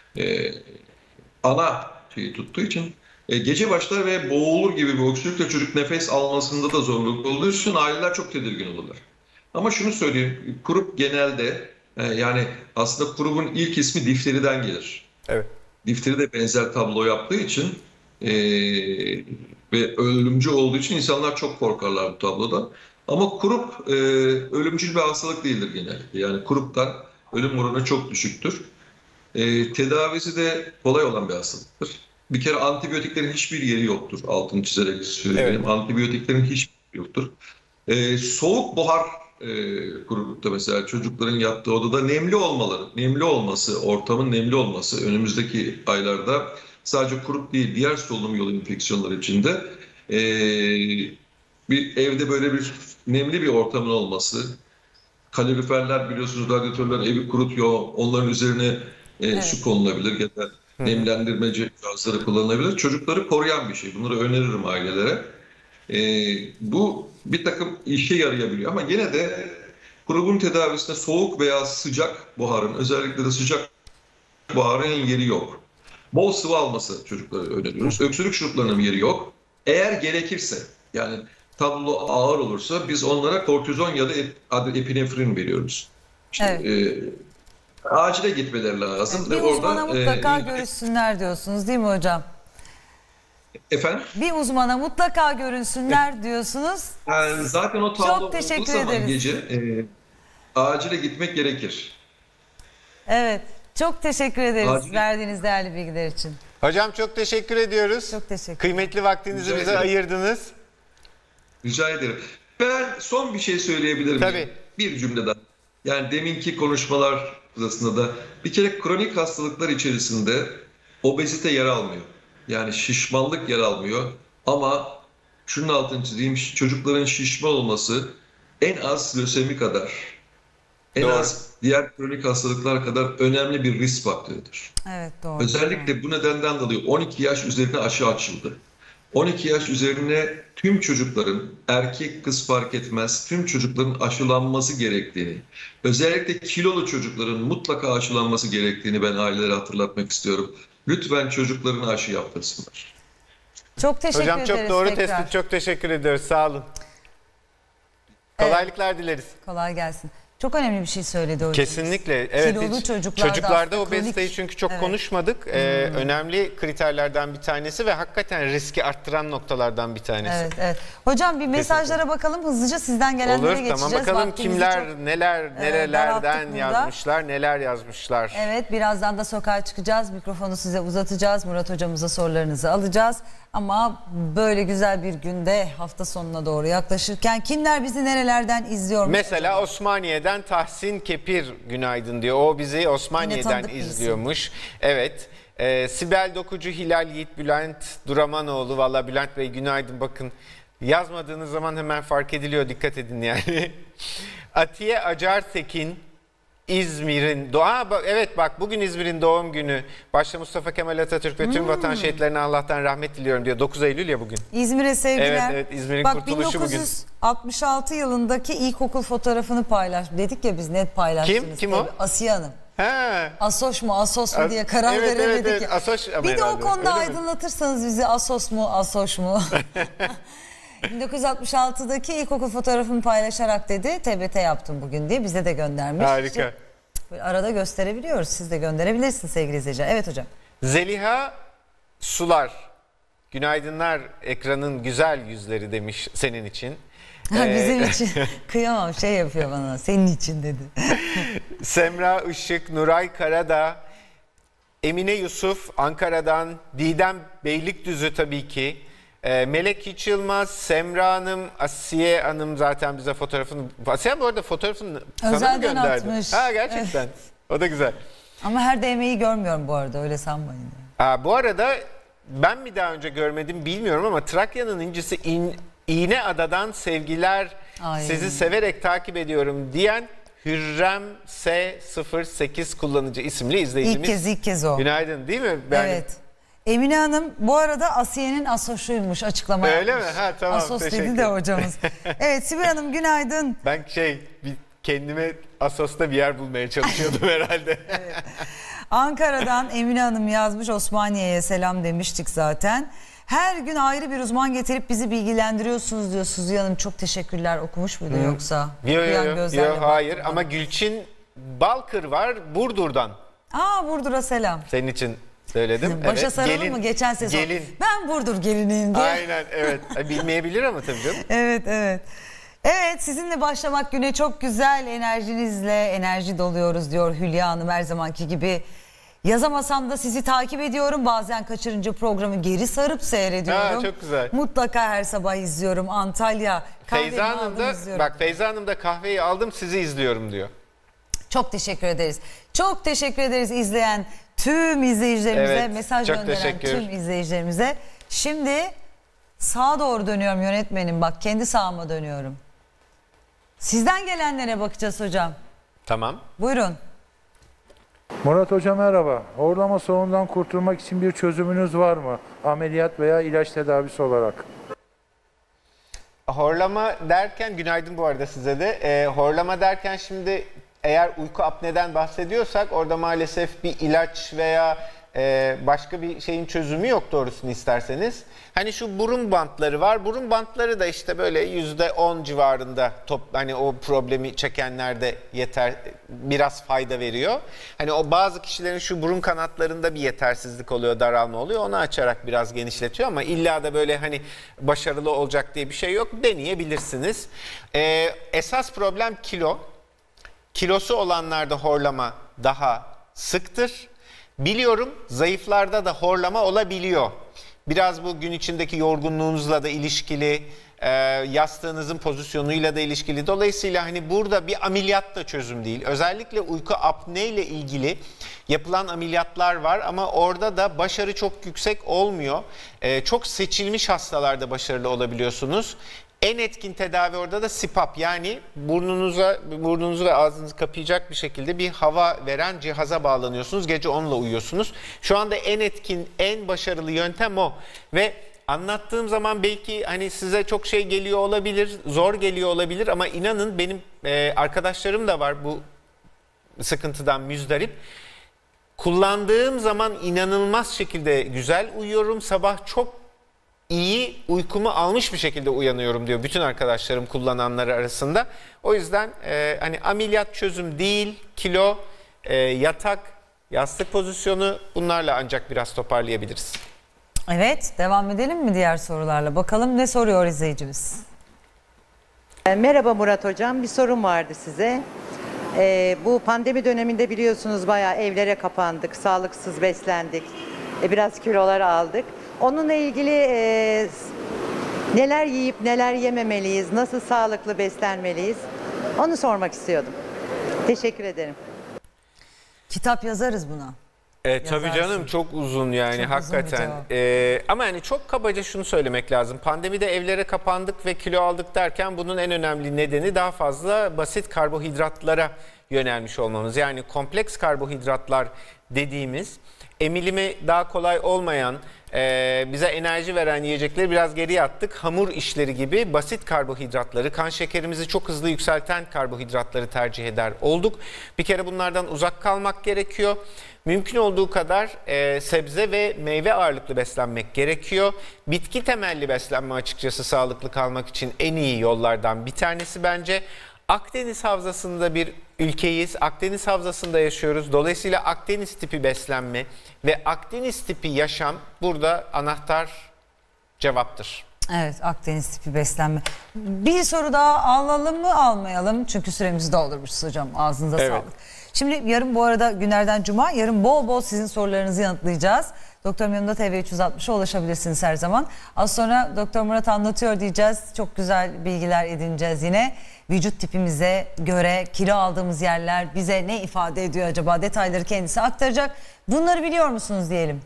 ana şeyi tuttuğu için. Gece başlar ve boğulur gibi bir öksürükle çocuk nefes almasında da zorluk olduğu için aileler çok tedirgin olurlar. Ama şunu söyleyeyim, kurup genelde yani aslında kurubun ilk ismi difteriden gelir. Evet. Difteri de benzer tablo yaptığı için ve ölümcül olduğu için insanlar çok korkarlar bu tablodan. Ama kurup ölümcül bir hastalık değildir genellikle. Yani kuruptan ölüm oranı çok düşüktür. Tedavisi de kolay olan bir hastalıktır. Bir kere antibiyotiklerin hiçbir yeri yoktur. Altını çizerek söyleyeyim. Evet. Antibiyotiklerin hiçbir yeri yoktur. Soğuk buhar kurulukta mesela çocukların yattığı odada nemli olması, ortamın nemli olması önümüzdeki aylarda sadece kurup değil diğer solunum yolu enfeksiyonları içinde bir evde böyle bir nemli bir ortamın olması, kaloriferler biliyorsunuz radyatörler evi kurutuyor, onların üzerine su konulabilir ya da nemlendirme cihazları kullanılabilir. Çocukları koruyan bir şey. Bunları öneririm ailelere. Bu bir takım işe yarayabiliyor ama yine de grubun tedavisinde soğuk veya sıcak buharın, özellikle de sıcak buharın yeri yok. Bol sıvı alması çocuklara öneriyoruz. Öksürük şuruplarının yeri yok. Eğer gerekirse, yani tablo ağır olursa biz onlara kortizon ya da epinefrin veriyoruz. İşte, acile gitmeleri lazım. Bir uzmana mutlaka görüşsünler diyorsunuz değil mi hocam? Efendim? Bir uzmana mutlaka görünsünler diyorsunuz. Yani zaten o tablo Çok teşekkür olduğu zaman ederiz. gece acile gitmek gerekir. Evet. Çok teşekkür ederiz Acil- verdiğiniz değerli bilgiler için. Hocam çok teşekkür ediyoruz. Çok teşekkür. Kıymetli vaktinizi Rica bize ederim. ayırdınız. Rica ederim. Ben son bir şey söyleyebilir miyim? Tabii. Bir cümleden. Yani deminki konuşmalar sırasında da bir kere kronik hastalıklar içerisinde obezite yer almıyor. Yani şişmanlık yer almıyor. Ama şunun altını çizeyim, çocukların şişman olması en az lösemi kadar, en Doğru. az diğer kronik hastalıklar kadar önemli bir risk faktörüdür. Evet doğru. Özellikle bu nedenden dolayı 12 yaş üzerine aşı açıldı. 12 yaş üzerine tüm çocukların, erkek kız fark etmez, tüm çocukların aşılanması gerektiğini, özellikle kilolu çocukların mutlaka aşılanması gerektiğini ben ailelere hatırlatmak istiyorum. Lütfen çocuklarına aşı yaptırsınlar. Çok teşekkür Hocam ederiz çok doğru tekrar. tespit. Çok teşekkür ediyoruz. Sağ olun. Kolaylıklar dileriz. Kolay gelsin. Çok önemli bir şey söyledi hocam. Kesinlikle. Evet, Kilolu hiç- çocuklarda çocuklarda aslında obeziteyi kronik- çünkü çok Evet. konuşmadık. Önemli kriterlerden bir tanesi ve hakikaten riski arttıran noktalardan bir tanesi. Evet, evet. Hocam bir mesajlara bakalım. Hızlıca sizden gelenlere Olur, geçeceğiz. tamam, bakalım Vaktimizi kimler çok- nelerden daralttık burada. yazmışlar, neler yazmışlar. Evet, birazdan da sokağa çıkacağız. Mikrofonu size uzatacağız. Murat hocamıza sorularınızı alacağız. Ama böyle güzel bir günde hafta sonuna doğru yaklaşırken kimler bizi nerelerden izliyor? Mesela Osmaniye'den Tahsin Kepir günaydın diyor. O bizi Osmaniye'den tanıdık bir isim. izliyormuş. Evet. Sibel Dokucu, Hilal Yiğit, Bülent Duramanoğlu. Valla Bülent Bey günaydın, bakın. Yazmadığınız zaman hemen fark ediliyor, dikkat edin yani. Atiye Acar Tekin, İzmir'in evet bak bugün İzmir'in doğum günü. Başta Mustafa Kemal Atatürk ve tüm vatan şehitlerine Allah'tan rahmet diliyorum diyor. 9 Eylül ya bugün. İzmir'e sevgiler. Evet, evet, İzmir'in Bak, kurtuluşu bugün. 1966 yılındaki ilkokul fotoğrafını paylaş. Dedik ya biz net paylaştınız. Kim o? Tabii. Asiye Hanım. He. Asos mu Asos mu diye karar Evet, veremedik evet, ya. Asos ama Bir de o herhalde. konuda Öyle mi? aydınlatırsanız bizi Asos mu Asos mu? 1966'daki ilkokul fotoğrafını paylaşarak dedi TBT yaptım bugün diye bize de göndermiş. Harika. Böyle arada gösterebiliyoruz. Siz de gönderebilirsiniz sevgili izleyiciler. Evet hocam. Zeliha Sular. Günaydınlar, ekranın güzel yüzleri demiş senin için. Bizim için kıyamam, şey yapıyor bana, senin için dedi. Semra Işık, Nuray Karadağ, Emine Yusuf Ankara'dan, Didem Beylikdüzü tabii ki. Melek Hiç Yılmaz, Semra Hanım, Asiye Hanım zaten bize fotoğrafını... Asiye bu arada fotoğrafını sana mı Özelden gönderdi? atmış. Ha, gerçekten. O da güzel. Ama her DM'yi görmüyorum bu arada, öyle sanmayın. Bu arada ben mi daha önce görmedim bilmiyorum ama Trakya'nın incisi İğneada'dan sevgiler, Ay. sizi severek takip ediyorum diyen Hürrem S08 kullanıcı isimli izleyicimiz. İlk kez o. Günaydın, değil mi? Evet. Emine Hanım bu arada Asiye'nin Asoş'uymuş, açıklama Öyle yapmış. mi? Ha, tamam, Asos dedi teşekkür. de hocamız. Evet Sibel Hanım günaydın. Ben kendime Asos'ta bir yer bulmaya çalışıyordum herhalde. Ankara'dan Emine Hanım yazmış, Osmaniye'ye selam demiştik zaten. Her gün ayrı bir uzman getirip bizi bilgilendiriyorsunuz diyor Suzi Hanım. Çok teşekkürler. Okumuş muydu yoksa? Okuyan gözlerle Yok, hayır baktım ama ben. Gülçin Balkır var Burdur'dan. Burdur'a selam. Senin için söyledim. Başa Evet, saralım gelin, mı geçen sezon? Gelin. Ben Burdur geliniyim diye. Aynen, evet. Bilmeyebilir ama tabii canım. Evet, evet. Evet, sizinle başlamak güne çok güzel enerjinizle enerji doluyoruz diyor Hülya Hanım her zamanki gibi. Yazamasam da sizi takip ediyorum. Bazen kaçırınca programı geri sarıp seyrediyorum. Çok güzel. Mutlaka her sabah izliyorum. Antalya. Feyza Hanım da, bak Feyza Hanım da kahveyi aldım sizi izliyorum diyor. Çok teşekkür ederiz. Çok teşekkür ederiz izleyen tüm izleyicilerimize, Evet, mesaj çok gönderen teşekkür. tüm izleyicilerimize. Şimdi sağa doğru dönüyorum yönetmenim. Bak kendi sağıma dönüyorum. Sizden gelenlere bakacağız hocam. Tamam. Buyurun. Murat Hoca merhaba. Horlama sorunundan kurtulmak için bir çözümünüz var mı? Ameliyat veya ilaç tedavisi olarak. Horlama derken, günaydın bu arada size de. Horlama derken şimdi eğer uyku apneden bahsediyorsak orada maalesef bir ilaç veya başka bir şeyin çözümü yok doğrusunu isterseniz. Hani şu burun bantları var. Burun bantları da işte böyle %10 civarında hani o problemi çekenlerde yeter, biraz fayda veriyor. Hani o bazı kişilerin şu burun kanatlarında bir yetersizlik oluyor, daralma oluyor. Onu açarak biraz genişletiyor ama illa da böyle hani başarılı olacak diye bir şey yok. Deneyebilirsiniz. Esas problem kilo. Kilosu olanlarda horlama daha sıktır. Biliyorum zayıflarda da horlama olabiliyor. Biraz bu gün içindeki yorgunluğunuzla da ilişkili, yastığınızın pozisyonuyla da ilişkili. Dolayısıyla hani burada bir ameliyat da çözüm değil. Özellikle uyku apne ile ilgili yapılan ameliyatlar var ama orada da başarı çok yüksek olmuyor. Çok seçilmiş hastalarda başarılı olabiliyorsunuz. En etkin tedavi orada da CPAP, yani burnunuzu ve ağzınızı kapayacak bir şekilde bir hava veren cihaza bağlanıyorsunuz. Gece onunla uyuyorsunuz. Şu anda en etkin, en başarılı yöntem o. Ve anlattığım zaman belki hani size çok şey geliyor olabilir, zor geliyor olabilir ama inanın benim arkadaşlarım da var bu sıkıntıdan müzdarip. Kullandığım zaman inanılmaz şekilde güzel uyuyorum. Sabah çok iyi uykumu almış bir şekilde uyanıyorum diyor bütün arkadaşlarım kullananları arasında. O yüzden hani ameliyat çözüm değil, kilo, yatak, yastık pozisyonu, bunlarla ancak biraz toparlayabiliriz. Evet, devam edelim mi diğer sorularla? Bakalım ne soruyor izleyicimiz? Merhaba Murat Hocam, bir sorum vardı size. Bu pandemi döneminde biliyorsunuz bayağı evlere kapandık, sağlıksız beslendik, biraz kilolar aldık. Onunla ilgili neler yiyip neler yememeliyiz, nasıl sağlıklı beslenmeliyiz, onu sormak istiyordum. Teşekkür ederim. Kitap yazarız buna. Tabii canım, çok uzun yani, çok hakikaten. Ama yani çok kabaca şunu söylemek lazım. Pandemide evlere kapandık ve kilo aldık derken bunun en önemli nedeni daha fazla basit karbohidratlara yönelmiş olmamız. Yani kompleks karbohidratlar dediğimiz, emilimi daha kolay olmayan, bize enerji veren yiyecekleri biraz geriye attık. Hamur işleri gibi basit karbohidratları, kan şekerimizi çok hızlı yükselten karbohidratları tercih eder olduk. Bir kere bunlardan uzak kalmak gerekiyor. Mümkün olduğu kadar sebze ve meyve ağırlıklı beslenmek gerekiyor. Bitki temelli beslenme açıkçası sağlıklı kalmak için en iyi yollardan bir tanesi bence. Akdeniz havzasında bir ülkeyiz. Akdeniz havzasında yaşıyoruz. Dolayısıyla Akdeniz tipi beslenme ve Akdeniz tipi yaşam burada anahtar cevaptır. Evet, Akdeniz tipi beslenme. Bir soru daha alalım mı, almayalım? Çünkü süremizi doldurmuşuz hocam. Ağzınıza Evet. sağlık. Şimdi yarın, bu arada günlerden cuma, yarın bol bol sizin sorularınızı yanıtlayacağız. Doktor Yanımda TV360'a ulaşabilirsiniz her zaman. Az sonra Doktor Murat anlatıyor diyeceğiz. Çok güzel bilgiler edineceğiz yine. Vücut tipimize göre kilo aldığımız yerler bize ne ifade ediyor acaba? Detayları kendisi aktaracak. Bunları biliyor musunuz diyelim.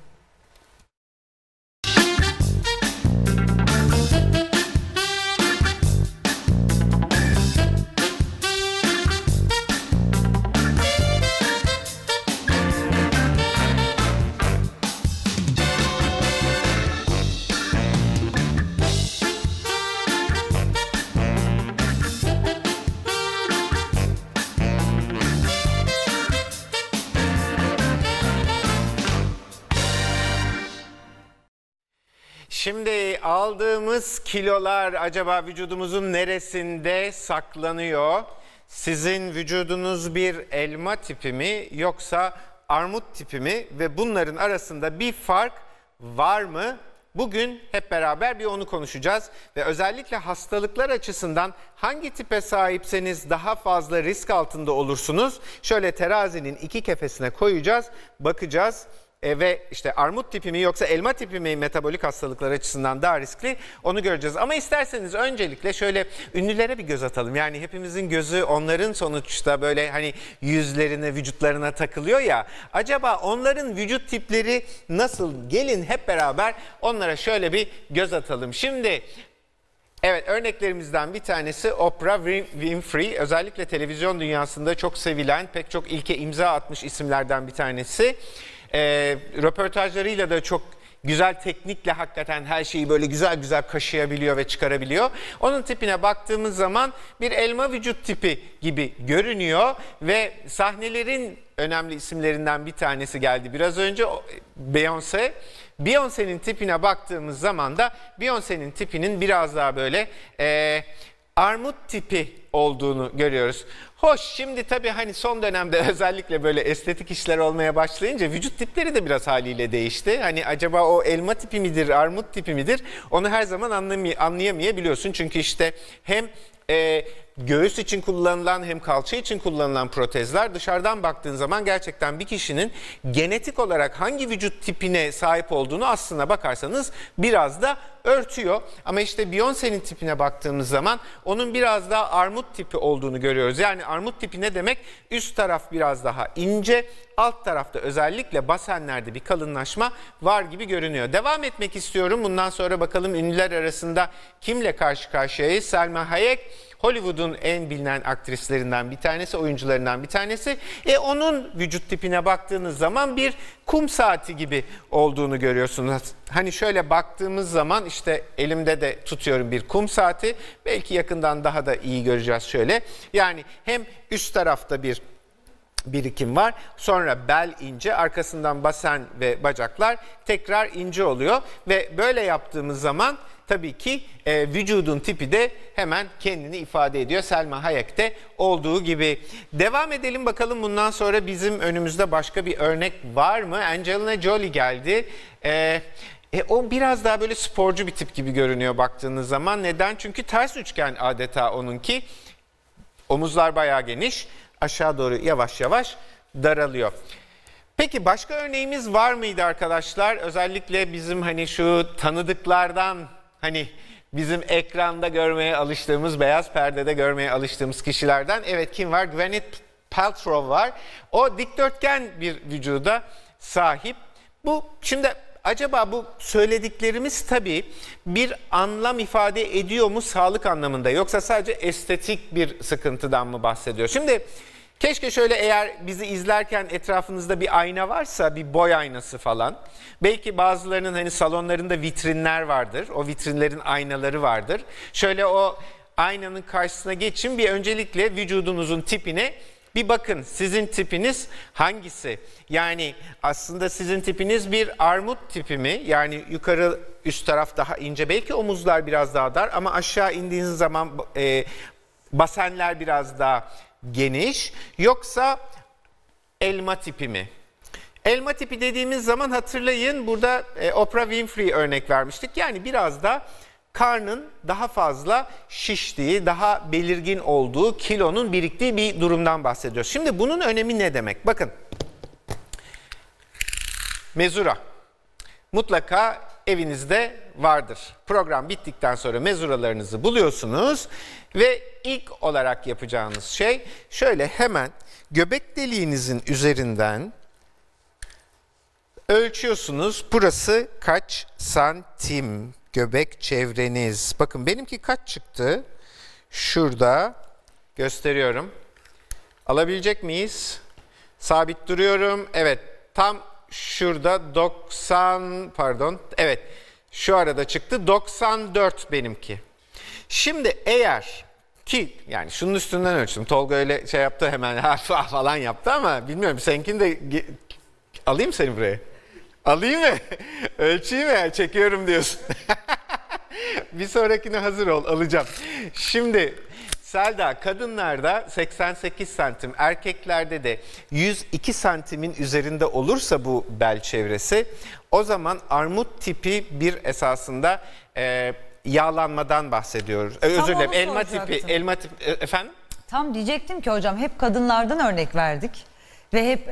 Şimdi aldığımız kilolar acaba vücudumuzun neresinde saklanıyor? Sizin vücudunuz bir elma tipi mi yoksa armut tipi mi? Ve bunların arasında bir fark var mı? Bugün hep beraber bir onu konuşacağız ve özellikle hastalıklar açısından hangi tipe sahipseniz daha fazla risk altında olursunuz. Şöyle terazinin iki kefesine koyacağız, bakacağız. Ve işte armut tipi mi yoksa elma tipi mi metabolik hastalıklar açısından daha riskli, onu göreceğiz. Ama isterseniz öncelikle şöyle ünlülere bir göz atalım. Yani hepimizin gözü onların sonuçta böyle hani yüzlerine, vücutlarına takılıyor ya. Acaba onların vücut tipleri nasıl? Gelin hep beraber onlara şöyle bir göz atalım. Şimdi evet, örneklerimizden bir tanesi Oprah Winfrey. Özellikle televizyon dünyasında çok sevilen, pek çok ilke imza atmış isimlerden bir tanesi. Röportajlarıyla da çok güzel teknikle hakikaten her şeyi böyle güzel güzel kaşıyabiliyor ve çıkarabiliyor. Onun tipine baktığımız zaman bir elma vücut tipi gibi görünüyor ve sahnelerin önemli isimlerinden bir tanesi geldi biraz önce, Beyoncé. Beyoncé'nin tipine baktığımız zaman da Beyoncé'nin tipinin biraz daha böyle armut tipi olduğunu görüyoruz. Hoş, şimdi tabii hani son dönemde özellikle böyle estetik işler olmaya başlayınca vücut tipleri de biraz haliyle değişti. Hani acaba o elma tipi midir, armut tipi midir? Onu her zaman anlayamayabiliyorsun. Çünkü işte hem göğüs için kullanılan hem kalça için kullanılan protezler dışarıdan baktığın zaman gerçekten bir kişinin genetik olarak hangi vücut tipine sahip olduğunu aslına bakarsanız biraz da örtüyor. Ama işte Beyoncé'nin tipine baktığımız zaman onun biraz daha armut tipi olduğunu görüyoruz. Yani armut tipi ne demek? Üst taraf biraz daha ince, alt tarafta özellikle basenlerde bir kalınlaşma var gibi görünüyor. Devam etmek istiyorum. Bundan sonra bakalım ünlüler arasında kimle karşı karşıyayız? Salma Hayek, Hollywood'un en bilinen aktrislerinden bir tanesi, oyuncularından bir tanesi. Onun vücut tipine baktığınız zaman bir kum saati gibi olduğunu görüyorsunuz. Hani şöyle baktığımız zaman işte elimde de tutuyorum bir kum saati. Belki yakından daha da iyi göreceğiz şöyle. Yani hem üst tarafta bir birikim var. Sonra bel ince, arkasından basen ve bacaklar tekrar ince oluyor. Ve böyle yaptığımız zaman tabii ki vücudun tipi de hemen kendini ifade ediyor. Salma Hayek'te olduğu gibi. Devam edelim bakalım, bundan sonra bizim önümüzde başka bir örnek var mı? Angelina Jolie geldi. O biraz daha böyle sporcu bir tip gibi görünüyor baktığınız zaman. Neden? Çünkü ters üçgen adeta onunki. Omuzlar bayağı geniş. Aşağı doğru yavaş yavaş daralıyor. Peki başka örneğimiz var mıydı arkadaşlar? Özellikle bizim hani şu tanıdıklardan, hani bizim ekranda görmeye alıştığımız, beyaz perdede görmeye alıştığımız kişilerden. Evet, kim var? Gwyneth Paltrow var. O dikdörtgen bir vücuda sahip. Bu şimdi acaba bu söylediklerimiz tabii bir anlam ifade ediyor mu sağlık anlamında, yoksa sadece estetik bir sıkıntıdan mı bahsediyor? Şimdi keşke şöyle, eğer bizi izlerken etrafınızda bir ayna varsa, bir boy aynası falan. Belki bazılarının hani salonlarında vitrinler vardır. O vitrinlerin aynaları vardır. Şöyle o aynanın karşısına geçin, bir öncelikle vücudunuzun tipine bir bakın. Sizin tipiniz hangisi? Yani aslında sizin tipiniz bir armut tipi mi? Yani yukarı üst taraf daha ince, belki omuzlar biraz daha dar ama aşağı indiğiniz zaman basenler biraz daha geniş, yoksa elma tipi mi? Elma tipi dediğimiz zaman hatırlayın, burada Oprah Winfrey örnek vermiştik. Yani biraz da karnın daha fazla şiştiği, daha belirgin olduğu, kilonun biriktiği bir durumdan bahsediyoruz. Şimdi bunun önemi ne demek? Bakın, mezura mutlaka evinizde vardır. Program bittikten sonra mezuralarınızı buluyorsunuz ve ilk olarak yapacağınız şey şöyle hemen göbek deliğinizin üzerinden ölçüyorsunuz. Burası kaç santim göbek çevreniz? Bakın benimki kaç çıktı? Şurada gösteriyorum. Alabilecek miyiz? Sabit duruyorum. Evet, tam şurada 90, pardon. Evet, şu arada çıktı. 94 benimki. Şimdi eğer ki, yani şunun üstünden ölçtüm. Tolga öyle şey yaptı, hemen falan yaptı ama bilmiyorum, seninkini de alayım seni buraya. Alayım mı? Ölçeyim mi? Çekiyorum diyorsun. Bir sonrakine hazır ol, alacağım. Şimdi Selda, kadınlarda 88 santim, erkeklerde de 102 santimin üzerinde olursa bu bel çevresi, o zaman armut tipi bir esasında yağlanmadan bahsediyoruz. Özür dilerim, elma tipi, efendim? Tam diyecektim ki hocam, hep kadınlardan örnek verdik. Ve hep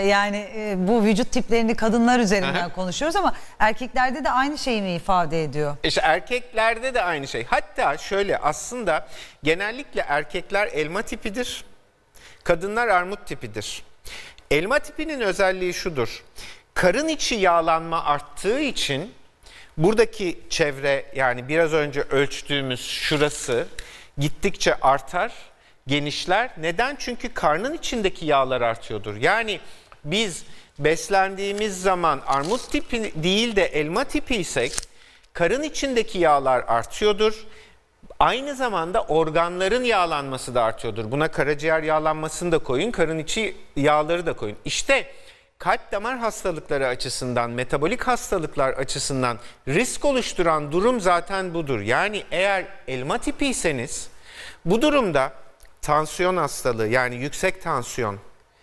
bu vücut tiplerini kadınlar üzerinden konuşuyoruz ama erkeklerde de aynı şeyi mi ifade ediyor? İşte erkeklerde de aynı şey. Hatta şöyle, aslında genellikle erkekler elma tipidir, kadınlar armut tipidir. Elma tipinin özelliği şudur: karın içi yağlanma arttığı için buradaki çevre, yani biraz önce ölçtüğümüz şurası gittikçe artar, genişler. Neden? Çünkü karnın içindeki yağlar artıyordur. Yani biz beslendiğimiz zaman armut tipi değil de elma tipiysek karın içindeki yağlar artıyordur. Aynı zamanda organların yağlanması da artıyordur. Buna karaciğer yağlanmasını da koyun, karın içi yağları da koyun. İşte kalp damar hastalıkları açısından, metabolik hastalıklar açısından risk oluşturan durum zaten budur. Yani eğer elma tipiyseniz bu durumda tansiyon hastalığı, yani yüksek tansiyon,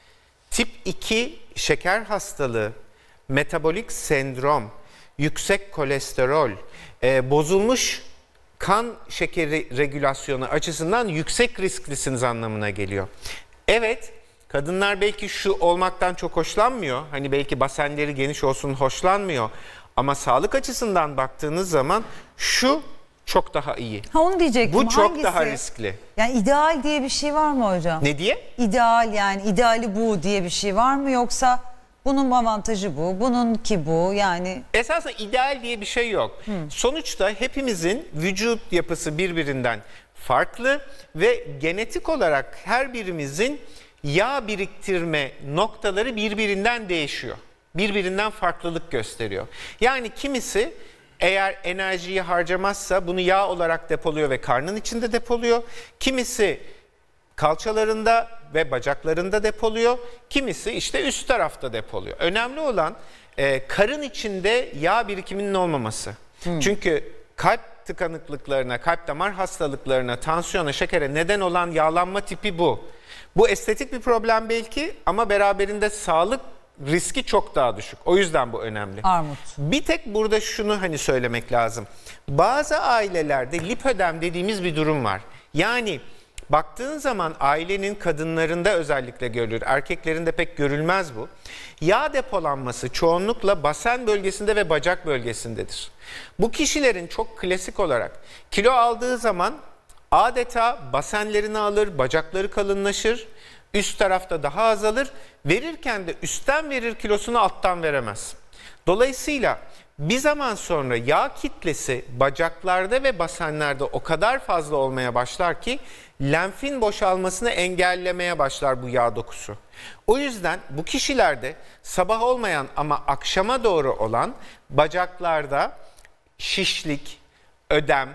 tip 2 şeker hastalığı, metabolik sendrom, yüksek kolesterol, bozulmuş kan şekeri regülasyonu açısından yüksek risklisiniz anlamına geliyor. Evet, kadınlar belki şu olmaktan çok hoşlanmıyor. Hani belki basenleri geniş olsun hoşlanmıyor. Ama sağlık açısından baktığınız zaman şu çok daha iyi. Ha, onu diyecektim. Bu çok Hangisi? daha riskli. Yani ideal diye bir şey var mı hocam? Ne diye? İdeal, yani ideali bu diye bir şey var mı, yoksa bunun avantajı bu, bununki bu, yani? Esasında ideal diye bir şey yok. Sonuçta hepimizin vücut yapısı birbirinden farklı ve genetik olarak her birimizin yağ biriktirme noktaları birbirinden değişiyor. Birbirinden farklılık gösteriyor. Yani kimisi eğer enerjiyi harcamazsa bunu yağ olarak depoluyor ve karnın içinde depoluyor. Kimisi kalçalarında ve bacaklarında depoluyor. Kimisi işte üst tarafta depoluyor. Önemli olan karın içinde yağ birikiminin olmaması. Çünkü kalp tıkanıklıklarına, kalp damar hastalıklarına, tansiyona, şekere neden olan yağlanma tipi bu. Bu estetik bir problem belki ama beraberinde sağlık riski çok daha düşük. O yüzden bu önemli. Armut. Bir tek burada şunu hani söylemek lazım. Bazı ailelerde lipödem dediğimiz bir durum var. Yani baktığın zaman ailenin kadınlarında özellikle görülür. Erkeklerinde pek görülmez bu. Yağ depolanması çoğunlukla basen bölgesinde ve bacak bölgesindedir. Bu kişilerin çok klasik olarak kilo aldığı zaman adeta basenlerini alır, bacakları kalınlaşır, üst tarafta daha azalır. Verirken de üstten verir kilosunu, alttan veremez. Dolayısıyla bir zaman sonra yağ kitlesi bacaklarda ve basenlerde o kadar fazla olmaya başlar ki lenfin boşalmasını engellemeye başlar bu yağ dokusu. O yüzden bu kişilerde sabah olmayan ama akşama doğru olan bacaklarda şişlik, ödem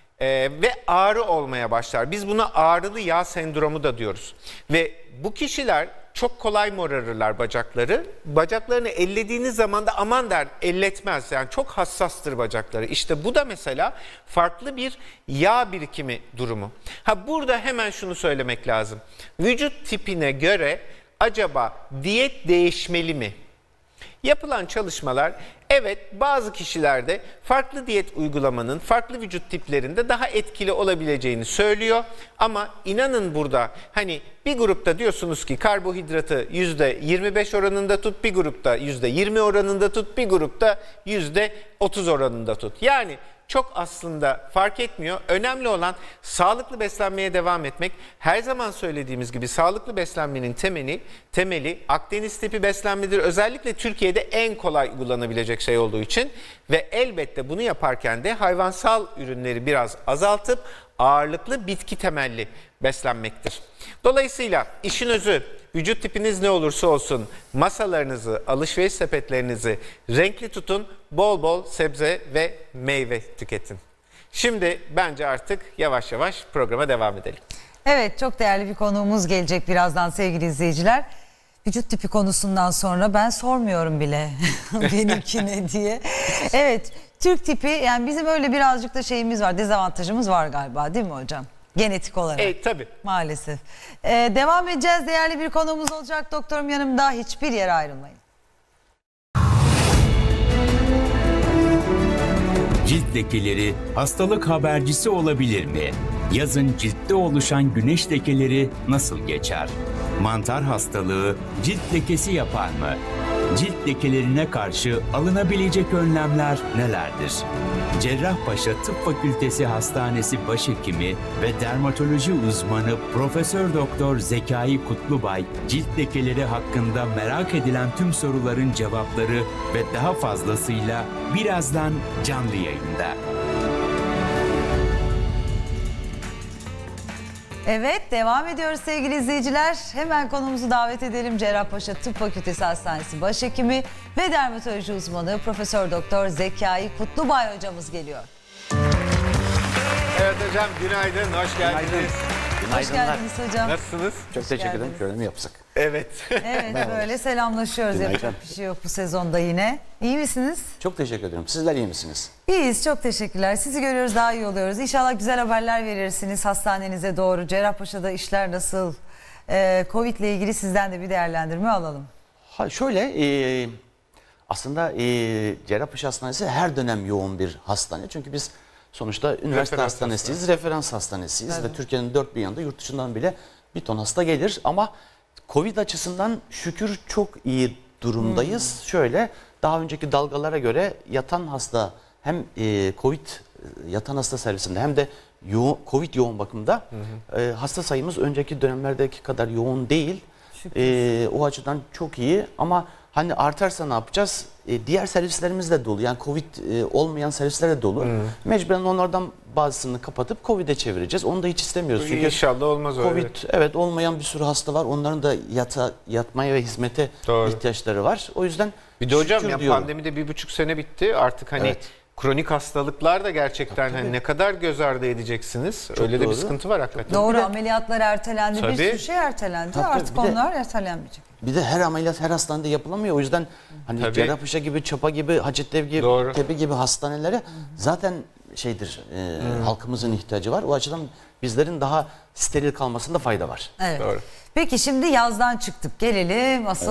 ve ağrı olmaya başlar. Biz buna ağrılı yağ sendromu da diyoruz. Ve bu kişiler çok kolay morarırlar bacakları. Bacaklarını ellediğiniz zaman da aman der, elletmez. Yani çok hassastır bacakları. İşte bu da mesela farklı bir yağ birikimi durumu. Ha, burada hemen şunu söylemek lazım. Vücut tipine göre acaba diyet değişmeli mi? Yapılan çalışmalar, evet, bazı kişilerde farklı diyet uygulamanın farklı vücut tiplerinde daha etkili olabileceğini söylüyor. Ama inanın burada hani bir grupta diyorsunuz ki karbohidratı %25 oranında tut, bir grupta %20 oranında tut, bir grupta %30 oranında tut. Yani çok aslında fark etmiyor. Önemli olan sağlıklı beslenmeye devam etmek. Her zaman söylediğimiz gibi sağlıklı beslenmenin temeli Akdeniz tipi beslenmedir. Özellikle Türkiye'de en kolay uygulanabilecek şey olduğu için ve elbette bunu yaparken de hayvansal ürünleri biraz azaltıp ağırlıklı bitki temelli beslenmektir. Dolayısıyla işin özü, vücut tipiniz ne olursa olsun masalarınızı, alışveriş sepetlerinizi renkli tutun, bol bol sebze ve meyve tüketin. Şimdi bence artık yavaş yavaş programa devam edelim. Evet, çok değerli bir konuğumuz gelecek birazdan sevgili izleyiciler. Vücut tipi konusundan sonra ben sormuyorum bile benimki ne diye. Evet, Türk tipi, yani bizim öyle birazcık da şeyimiz var, dezavantajımız var galiba, değil mi hocam? Genetik olarak. Tabii. Maalesef. Devam edeceğiz. Değerli bir konuğumuz olacak. Doktorum yanımda. Hiçbir yere ayrılmayın. Cilt lekeleri hastalık habercisi olabilir mi? Yazın ciltte oluşan güneş lekeleri nasıl geçer? Mantar hastalığı cilt lekesi yapar mı? Cilt lekelerine karşı alınabilecek önlemler nelerdir? Cerrahpaşa Tıp Fakültesi Hastanesi Başhekimi ve dermatoloji uzmanı Profesör Doktor Zekai Kutlubay, cilt lekeleri hakkında merak edilen tüm soruların cevapları ve daha fazlasıyla birazdan canlı yayında. Evet, devam ediyoruz sevgili izleyiciler. Hemen konumuzu davet edelim. Cerrahpaşa Tıp Fakültesi Hastanesi Başhekimi ve dermatoloji uzmanı Profesör Doktor Zekai Kutlubay hocamız geliyor. Evet hocam, günaydın, hoş geldiniz. Hoş geldiniz hocam. Nasılsınız? Çok teşekkür ederim. Şöyle mi yapsak? Evet. Evet, böyle selamlaşıyoruz. Günaydın. Yapacak bir şey yok bu sezonda yine. İyi misiniz? Çok teşekkür ediyorum. Sizler iyi misiniz? İyiyiz, çok teşekkürler. Sizi görüyoruz, daha iyi oluyoruz. İnşallah güzel haberler verirsiniz hastanenize doğru. Cerrahpaşa'da işler nasıl? Covid ile ilgili sizden de bir değerlendirme alalım. Şöyle, aslında Cerrahpaşa Hastanesi her dönem yoğun bir hastane. Çünkü biz sonuçta üniversite Referans hastanesiyiz, referans hastanesiyiz. Evet. Ve Türkiye'nin dört bir yanında yurt dışından bile bir ton hasta gelir. Ama Covid açısından şükür çok iyi durumdayız. Şöyle, daha önceki dalgalara göre yatan hasta hem Covid yatan hasta servisinde hem de Covid yoğun bakımda hasta sayımız önceki dönemlerdeki kadar yoğun değil. O açıdan çok iyi ama hani artarsa ne yapacağız? Diğer servislerimiz de dolu. Yani Covid olmayan servisler de dolu. Mecburen onlardan bazısını kapatıp Covid'e çevireceğiz. Onu da hiç istemiyoruz. Çünkü İnşallah olmaz öyle. Covid evet olmayan bir sürü hasta var. Onların da yatmaya ve hizmete Doğru. ihtiyaçları var. O yüzden Bir de hocam şükür ya diyorum. pandemide 1,5 sene bitti. Artık hani Evet. kronik hastalıklar da gerçekten hani ne kadar göz ardı edeceksiniz. Öyle de doğru. bir sıkıntı var hakikaten. Doğru, ameliyatlar ertelendi, bir Tabii. sürü şey ertelendi. Tabii, Artık bir de- onlar ertelenmeyecek. Bir de her ameliyat her hastanede yapılamıyor. O yüzden hani Tabii. Cerrahpaşa gibi, Çapa gibi, Hacettepe Doğru. gibi hastanelere zaten halkımızın ihtiyacı var. O açıdan bizlerin daha steril kalmasında fayda var. Evet. Doğru. Peki şimdi yazdan çıktık. Gelelim asıl.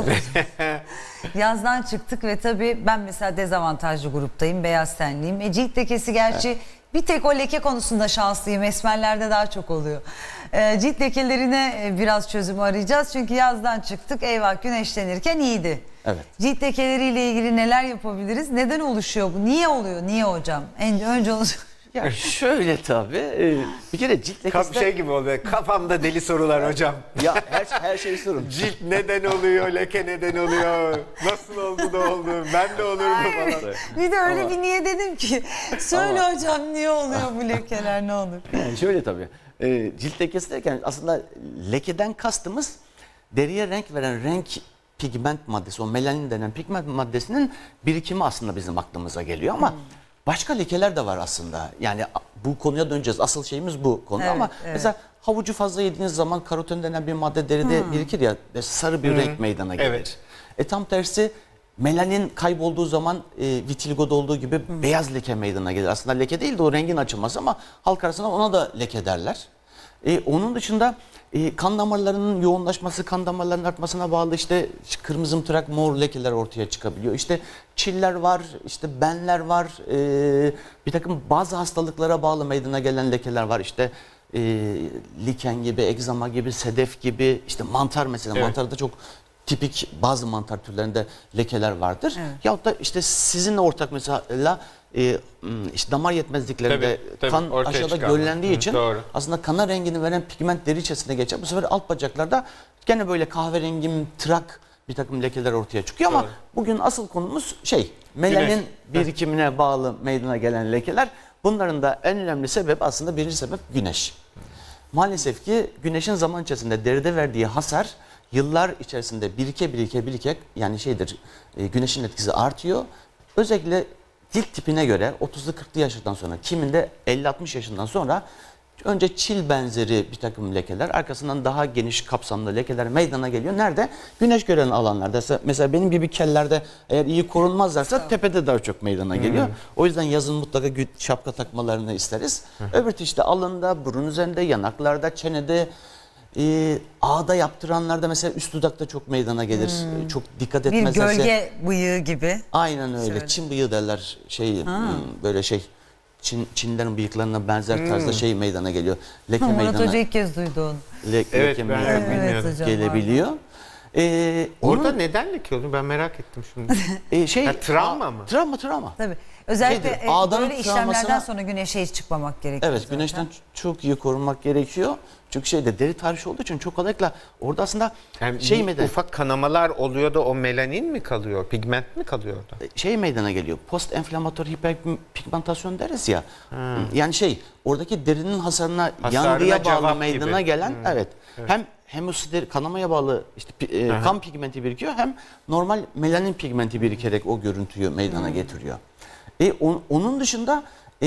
Yazdan çıktık ve tabii ben mesela dezavantajlı gruptayım. Beyaz tenliyim. Cilt lekesi gerçi bir tek o leke konusunda şanslıyım. Esmerlerde daha çok oluyor. Cilt lekelerine biraz çözüm arayacağız. Çünkü yazdan çıktık. Eyvah, güneşlenirken iyiydi. Evet. Cilt lekeleriyle ilgili neler yapabiliriz? Neden oluşuyor bu? Niye oluyor? Niye hocam? Önce onu... Ya şöyle tabii. Bir kere cilt lekesi de- Şey gibi oluyor. Kafamda deli sorular hocam. ya her şeyi sorun. Cilt neden oluyor? Leke neden oluyor? Nasıl oldu da oldu? Ben de olur mu falan. Bir de öyle bir niye dedim ki. Söyle hocam, niye oluyor bu lekeler, ne olur? Yani şöyle tabii. Cilt lekesi derken aslında lekeden kastımız deriye renk veren renk pigment maddesi, o melanin denen pigment maddesinin birikimi aslında bizim aklımıza geliyor ama başka lekeler de var aslında. Yani bu konuya döneceğiz. Asıl şeyimiz bu konu Evet, ama evet. mesela havucu fazla yediğiniz zaman karoten denen bir madde deride birikir ya ve sarı bir renk meydana gelir. Evet. Tam tersi melanin kaybolduğu zaman vitiligoda olduğu gibi beyaz leke meydana gelir. Aslında leke değil de o rengin açılması ama halk arasında ona da leke derler. Onun dışında kan damarlarının yoğunlaşması, kan damarlarının artmasına bağlı işte kırmızımtırak mor lekeler ortaya çıkabiliyor. İşte çiller var, işte benler var, bir takım bazı hastalıklara bağlı meydana gelen lekeler var. İşte liken gibi, egzama gibi, sedef gibi, işte mantar mesela. Evet. Mantarda çok tipik bazı mantar türlerinde lekeler vardır. Evet. Yahut da işte sizinle ortak mesela işte damar yetmezliklerinde Tabii, kan ortaya aşağıda çıkan. göllendiği için Doğru. aslında kana rengini veren pigment deri içerisine geçer. Bu sefer alt bacaklarda gene böyle kahverengim tırak bir takım lekeler ortaya çıkıyor ama Doğru. bugün asıl konumuz melanin birikimine bağlı meydana gelen lekeler. Bunların da en önemli sebep aslında birinci sebep güneş. Maalesef ki güneşin zaman içerisinde deride verdiği hasar yıllar içerisinde birike yani güneşin etkisi artıyor. Özellikle cilt tipine göre 30'lu 40'lı yaşından sonra kiminde 50-60 yaşından sonra Önce çil benzeri bir takım lekeler, arkasından daha geniş kapsamlı lekeler meydana geliyor. Nerede? Güneş gören alanlarda. Mesela benim gibi kellerde eğer iyi korunmazlarsa tepede daha çok meydana geliyor. O yüzden yazın mutlaka şapka takmalarını isteriz. Öbür işte alında, burun üzerinde, yanaklarda, çenede, ağda yaptıranlarda mesela üst dudakta çok meydana gelir. Çok dikkat Bir etmezlerse. gölge bıyığı gibi. Aynen öyle. Şöyle. Çin bıyığı derler. Böyle Çinlerin bıyıklarına benzer tarzda meydana geliyor. Leke Murat meydana. Hoca ilk kez duydu onu. Evet, Leke ben meydana bilmiyordum. hocam, gelebiliyor. Orada neden leke oluyor? Ben merak ettim şimdi. Travma mı? Travma. Tabii. Özellikle Şeydir, ağdanın böyle işlemlerden travmasına- sonra güneşe hiç çıkmamak gerekiyor. Evet, zaten. güneşten çok iyi korunmak gerekiyor. Çünkü deri tahriş olduğu için çok kolaylıkla orada aslında Yani meydana, ufak kanamalar oluyor da o melanin mi kalıyor? Pigment mi kalıyor orada? Meydana geliyor. Post enflamatör hiperpigmentasyon deriz ya. Yani oradaki derinin hasarına yangıya bağlı cevap meydana gibi. gelen hem hemosider kanamaya bağlı kan pigmenti birikiyor, hem normal melanin pigmenti birikerek o görüntüyü meydana getiriyor. Onun dışında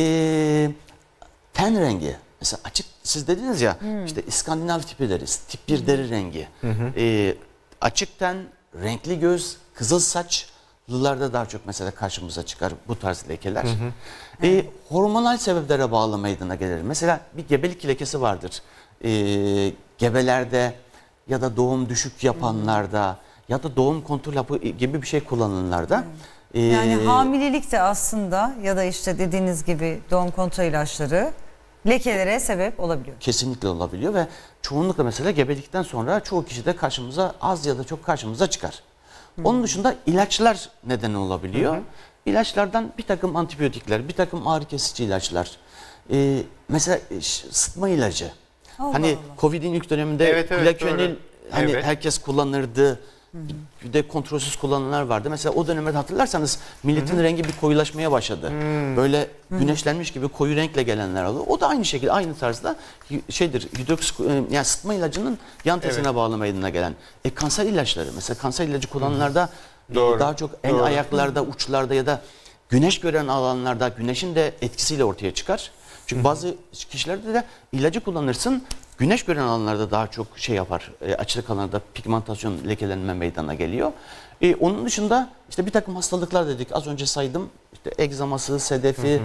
ten rengi. Mesela açık, siz dediniz ya işte İskandinav tipi deriz. Tip 1 deri rengi. Açık ten, renkli göz, kızıl saçlılarda daha çok mesela karşımıza çıkar bu tarz lekeler. Hormonal sebeplere bağlı meydana gelir. Mesela bir gebelik lekesi vardır. Gebelerde ya da doğum düşük yapanlarda ya da doğum kontrol hapı gibi bir şey kullananlarda. Yani hamilelik de aslında ya da işte dediğiniz gibi doğum kontrol ilaçları lekelere sebep olabiliyor. Kesinlikle olabiliyor ve çoğunlukla mesela gebelikten sonra çoğu kişide karşımıza az ya da çok karşımıza çıkar. Onun dışında ilaçlar neden olabiliyor. İlaçlardan bir takım antibiyotikler, bir takım ağrı kesici ilaçlar. Mesela sıtma ilacı. Allah. Covid'in ilk döneminde Evet, Plaquenil doğru. herkes kullanırdı. Bir de kontrolsüz kullananlar vardı. Mesela o dönemde hatırlarsanız milletin rengi bir koyulaşmaya başladı. Böyle güneşlenmiş gibi koyu renkle gelenler oldu. O da aynı şekilde, aynı tarzda yani sıtma ilacının yan tesine bağlı meydana gelen. Kanser ilaçları, mesela kanser ilacı kullananlarda daha çok el ayaklarda, uçlarda ya da güneş gören alanlarda güneşin de etkisiyle ortaya çıkar. Çünkü bazı kişilerde de ilacı kullanırsın, güneş gören alanlarda daha çok yapar. Açık alanlarda pigmentasyon, lekelenme meydana geliyor. Onun dışında işte bir takım hastalıklar dedik. Az önce saydım. İşte egzaması, sedefi,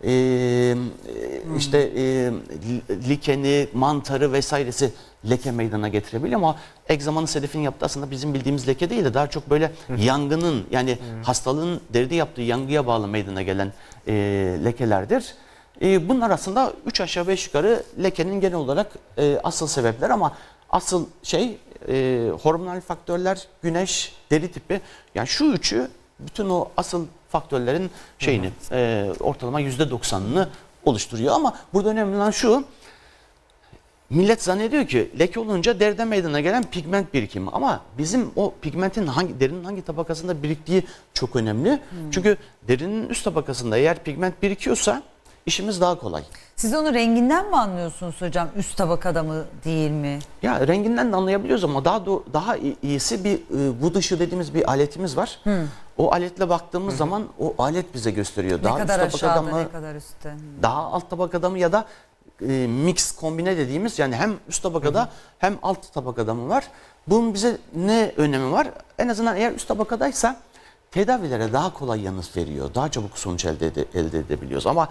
likeni, mantarı vesairesi leke meydana getirebiliyor ama egzamanın, sedefin yaptığı aslında bizim bildiğimiz leke değil de daha çok böyle yangının, yani hastalığın deride yaptığı yangıya bağlı meydana gelen lekelerdir. Bunlar aslında 3 aşağı 5 yukarı lekenin genel olarak asıl sebepler ama asıl hormonal faktörler, güneş, deri tipi, yani şu üçü bütün o asıl faktörlerin ortalama %90'ını oluşturuyor. Ama burada önemli olan şu: millet zannediyor ki leke olunca deriden meydana gelen pigment birikimi, ama bizim o pigmentin derinin hangi tabakasında biriktiği çok önemli. Çünkü derinin üst tabakasında eğer pigment birikiyorsa işimiz daha kolay. Siz onu renginden mi anlıyorsunuz hocam? Üst tabakada mı değil mi? Ya renginden de anlayabiliyoruz ama daha iyisi bir bu dışı dediğimiz bir aletimiz var. O aletle baktığımız zaman o alet bize gösteriyor. Ne Daha kadar üst tabakada aşağıda, mı, ne kadar üstte? daha alt tabakada mı ya da mix, kombine dediğimiz, yani hem üst tabakada hem alt tabakada mı var? Bunun bize ne önemi var? En azından eğer üst tabakadaysa tedavilere daha kolay yanıt veriyor. Daha çabuk sonuç elde edebiliyoruz. Ama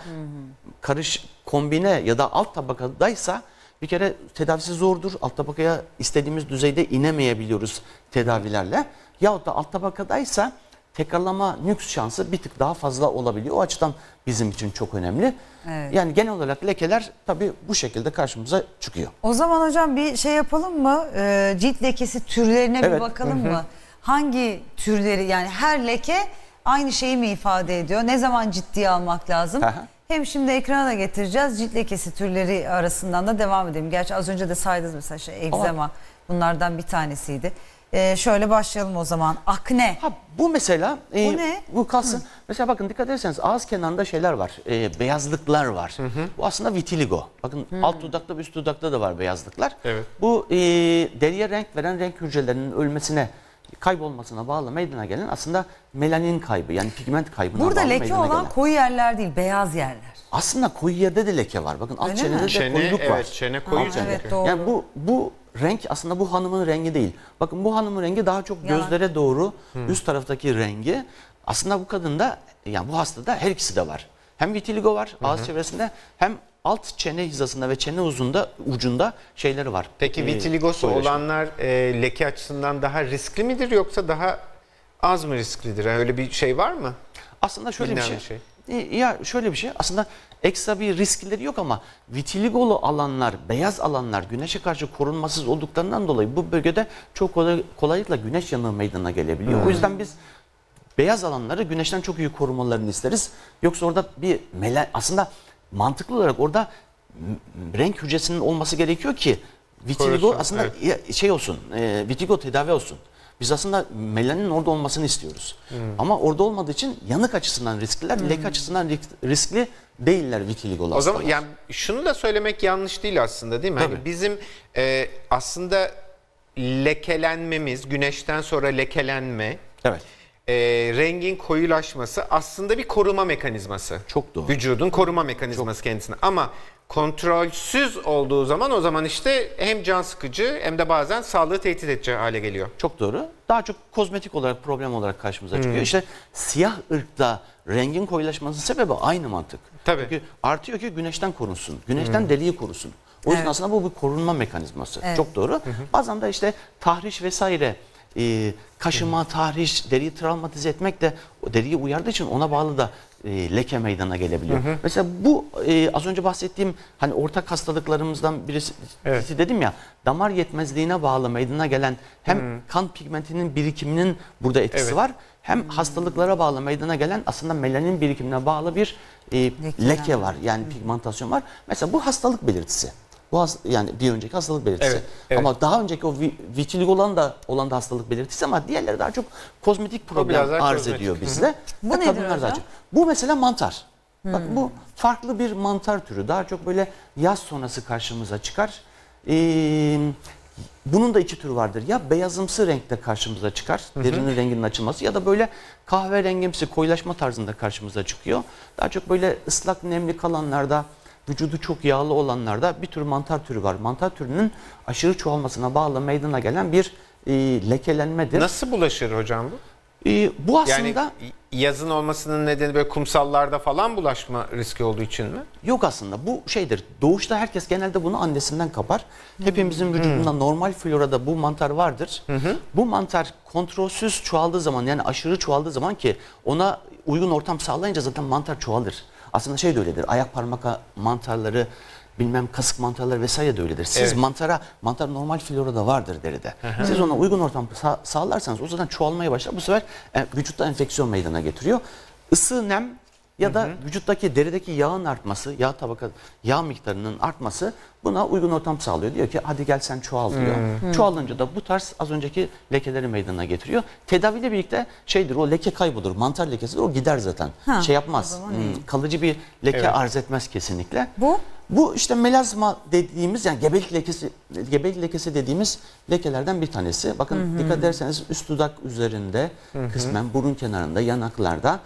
kombine ya da alt tabakadaysa bir kere tedavisi zordur. Alt tabakaya istediğimiz düzeyde inemeyebiliyoruz tedavilerle. Yahut da alt tabakadaysa tekrarlama nüks şansı bir tık daha fazla olabiliyor. O açıdan bizim için çok önemli. Evet. Yani genel olarak lekeler tabii bu şekilde karşımıza çıkıyor. O zaman hocam bir şey yapalım mı? Cilt lekesi türlerine bir Evet. bakalım mı? Hangi türleri, yani her leke aynı şeyi mi ifade ediyor? Ne zaman ciddiye almak lazım? Hem şimdi ekrana da getireceğiz. Cilt lekesi türleri arasından da devam edelim. Gerçi az önce de saydınız mesela egzama bunlardan bir tanesiydi. Şöyle başlayalım o zaman. Akne. Bu mesela Bu ne? bu kalsın. Mesela bakın, dikkat ederseniz ağız kenarında şeyler var. Beyazlıklar var. Bu aslında vitiligo. Bakın alt dudakta ve üst dudakta da var beyazlıklar. Evet. Bu deriye renk veren renk hücrelerinin ölmesine, kaybolmasına bağlı meydana gelen aslında melanin kaybı, yani pigment kaybına Burada bağlı leke meydana olan gelen. koyu yerler değil, beyaz yerler. Aslında koyu yerde de leke var. Bakın alt Öyle çenede mi? de koyuluk var. Evet, çene koyu Aa, çünkü. evet, doğru. Yani bu renk aslında bu hanımın rengi değil. Bakın bu hanımın rengi daha çok Yalan. gözlere doğru üst taraftaki rengi. Aslında bu kadında yani bu hastada her ikisi de var. Hem vitiligo var ağız çevresinde hem alt çene hizasında ve çene ucunda şeyleri var. Peki vitiligosu koyulaşma. olanlar leke açısından daha riskli midir yoksa daha az mı risklidir? Yani öyle bir şey var mı? Aslında şöyle bir Bilinen şey. bir Ya şöyle bir şey. Aslında ekstra bir riskleri yok ama vitiligolu alanlar, beyaz alanlar güneşe karşı korunmasız olduklarından dolayı bu bölgede çok kolaylıkla güneş yanığı meydana gelebiliyor. O yüzden biz beyaz alanları güneşten çok iyi korumalarını isteriz. Yoksa orada bir aslında mantıklı olarak orada renk hücresinin olması gerekiyor ki vitiligo Korusun, aslında şey olsun, vitiligo tedavi olsun. Biz aslında melanin orada olmasını istiyoruz. Ama orada olmadığı için yanık açısından riskliler, leke açısından riskli değiller vitiligolu O zaman hastalar. yani şunu da söylemek yanlış değil aslında, değil mi? Hani Tabii. bizim aslında lekelenmemiz, güneşten sonra lekelenme, Evet. rengin koyulaşması aslında bir koruma mekanizması. Çok doğru. Vücudun koruma mekanizması kendisine. Ama kontrolsüz olduğu zaman o zaman işte hem can sıkıcı hem de bazen sağlığı tehdit edici hale geliyor. Çok doğru. Daha çok kozmetik olarak, problem olarak karşımıza çıkıyor. İşte siyah ırkta rengin koyulaşmasının sebebi aynı mantık. Tabii. Çünkü artıyor ki güneşten korunsun. Güneşten deriyi korusun. O yüzden Evet. aslında bu bir korunma mekanizması. Evet. Çok doğru. Bazen de işte tahriş vesaire, kaşıma, tahriş, deriyi travmatize etmek de o deriyi uyardığı için ona bağlı da leke meydana gelebiliyor. Mesela bu az önce bahsettiğim hani ortak hastalıklarımızdan birisi dedim ya, damar yetmezliğine bağlı meydana gelen hem kan pigmentinin birikiminin burada etkisi Evet. var. Hem hastalıklara bağlı meydana gelen aslında melanin birikimine bağlı bir leke var. Yani pigmentasyon var. Mesela bu hastalık belirtisi. Yani bir önceki hastalık belirtisi. Evet, evet. Ama daha önceki o vitiligo olan da hastalık belirtisi ama diğerleri daha çok kozmetik problem biraz daha arz kozmetik. ediyor bizde. Bu Ve nedir kadınlar hocam? daha çok. Bu mesela mantar. Bak bu farklı bir mantar türü. Daha çok böyle yaz sonrası karşımıza çıkar. Bunun da iki türü vardır. Ya beyazımsı renkte karşımıza çıkar. Derinin renginin açılması ya da böyle kahverengimsi koyulaşma tarzında karşımıza çıkıyor. Daha çok böyle ıslak nemli kalanlarda, vücudu çok yağlı olanlarda bir tür mantar türü var. Mantar türünün aşırı çoğalmasına bağlı meydana gelen bir lekelenmedir. Nasıl bulaşır hocam bu? Bu aslında Yani yazın olmasının nedeni böyle kumsallarda falan bulaşma riski olduğu için mi? yok aslında. Bu şeydir. Doğuşta herkes genelde bunu annesinden kapar. Hepimizin vücudunda normal florada bu mantar vardır. Bu mantar kontrolsüz çoğaldığı zaman yani aşırı çoğaldığı zaman ki ona uygun ortam sağlayınca zaten mantar çoğalır. Aslında şey de öyledir. Ayak parmak mantarları, bilmem kasık mantarları vesaire de öyledir. Siz Evet. mantar normal florada vardır deride. Siz ona uygun ortam sağlarsanız o zaten çoğalmaya başlar. Bu sefer vücutta enfeksiyon meydana getiriyor. Isı, nem ya da vücuttaki derideki yağın artması, yağ miktarının artması buna uygun ortam sağlıyor. Diyor ki hadi gel sen çoğal diyor. Çoğalınca da bu tarz az önceki lekeleri meydana getiriyor. Tedaviyle birlikte şeydir, o leke kaybolur. Mantar lekesidir, o gider zaten. Şey yapmaz. Kalıcı bir leke arz etmez kesinlikle. Bu işte melazma dediğimiz yani gebelik lekesi dediğimiz lekelerden bir tanesi. Bakın dikkat ederseniz üst dudak üzerinde, kısmen burun kenarında, yanaklarda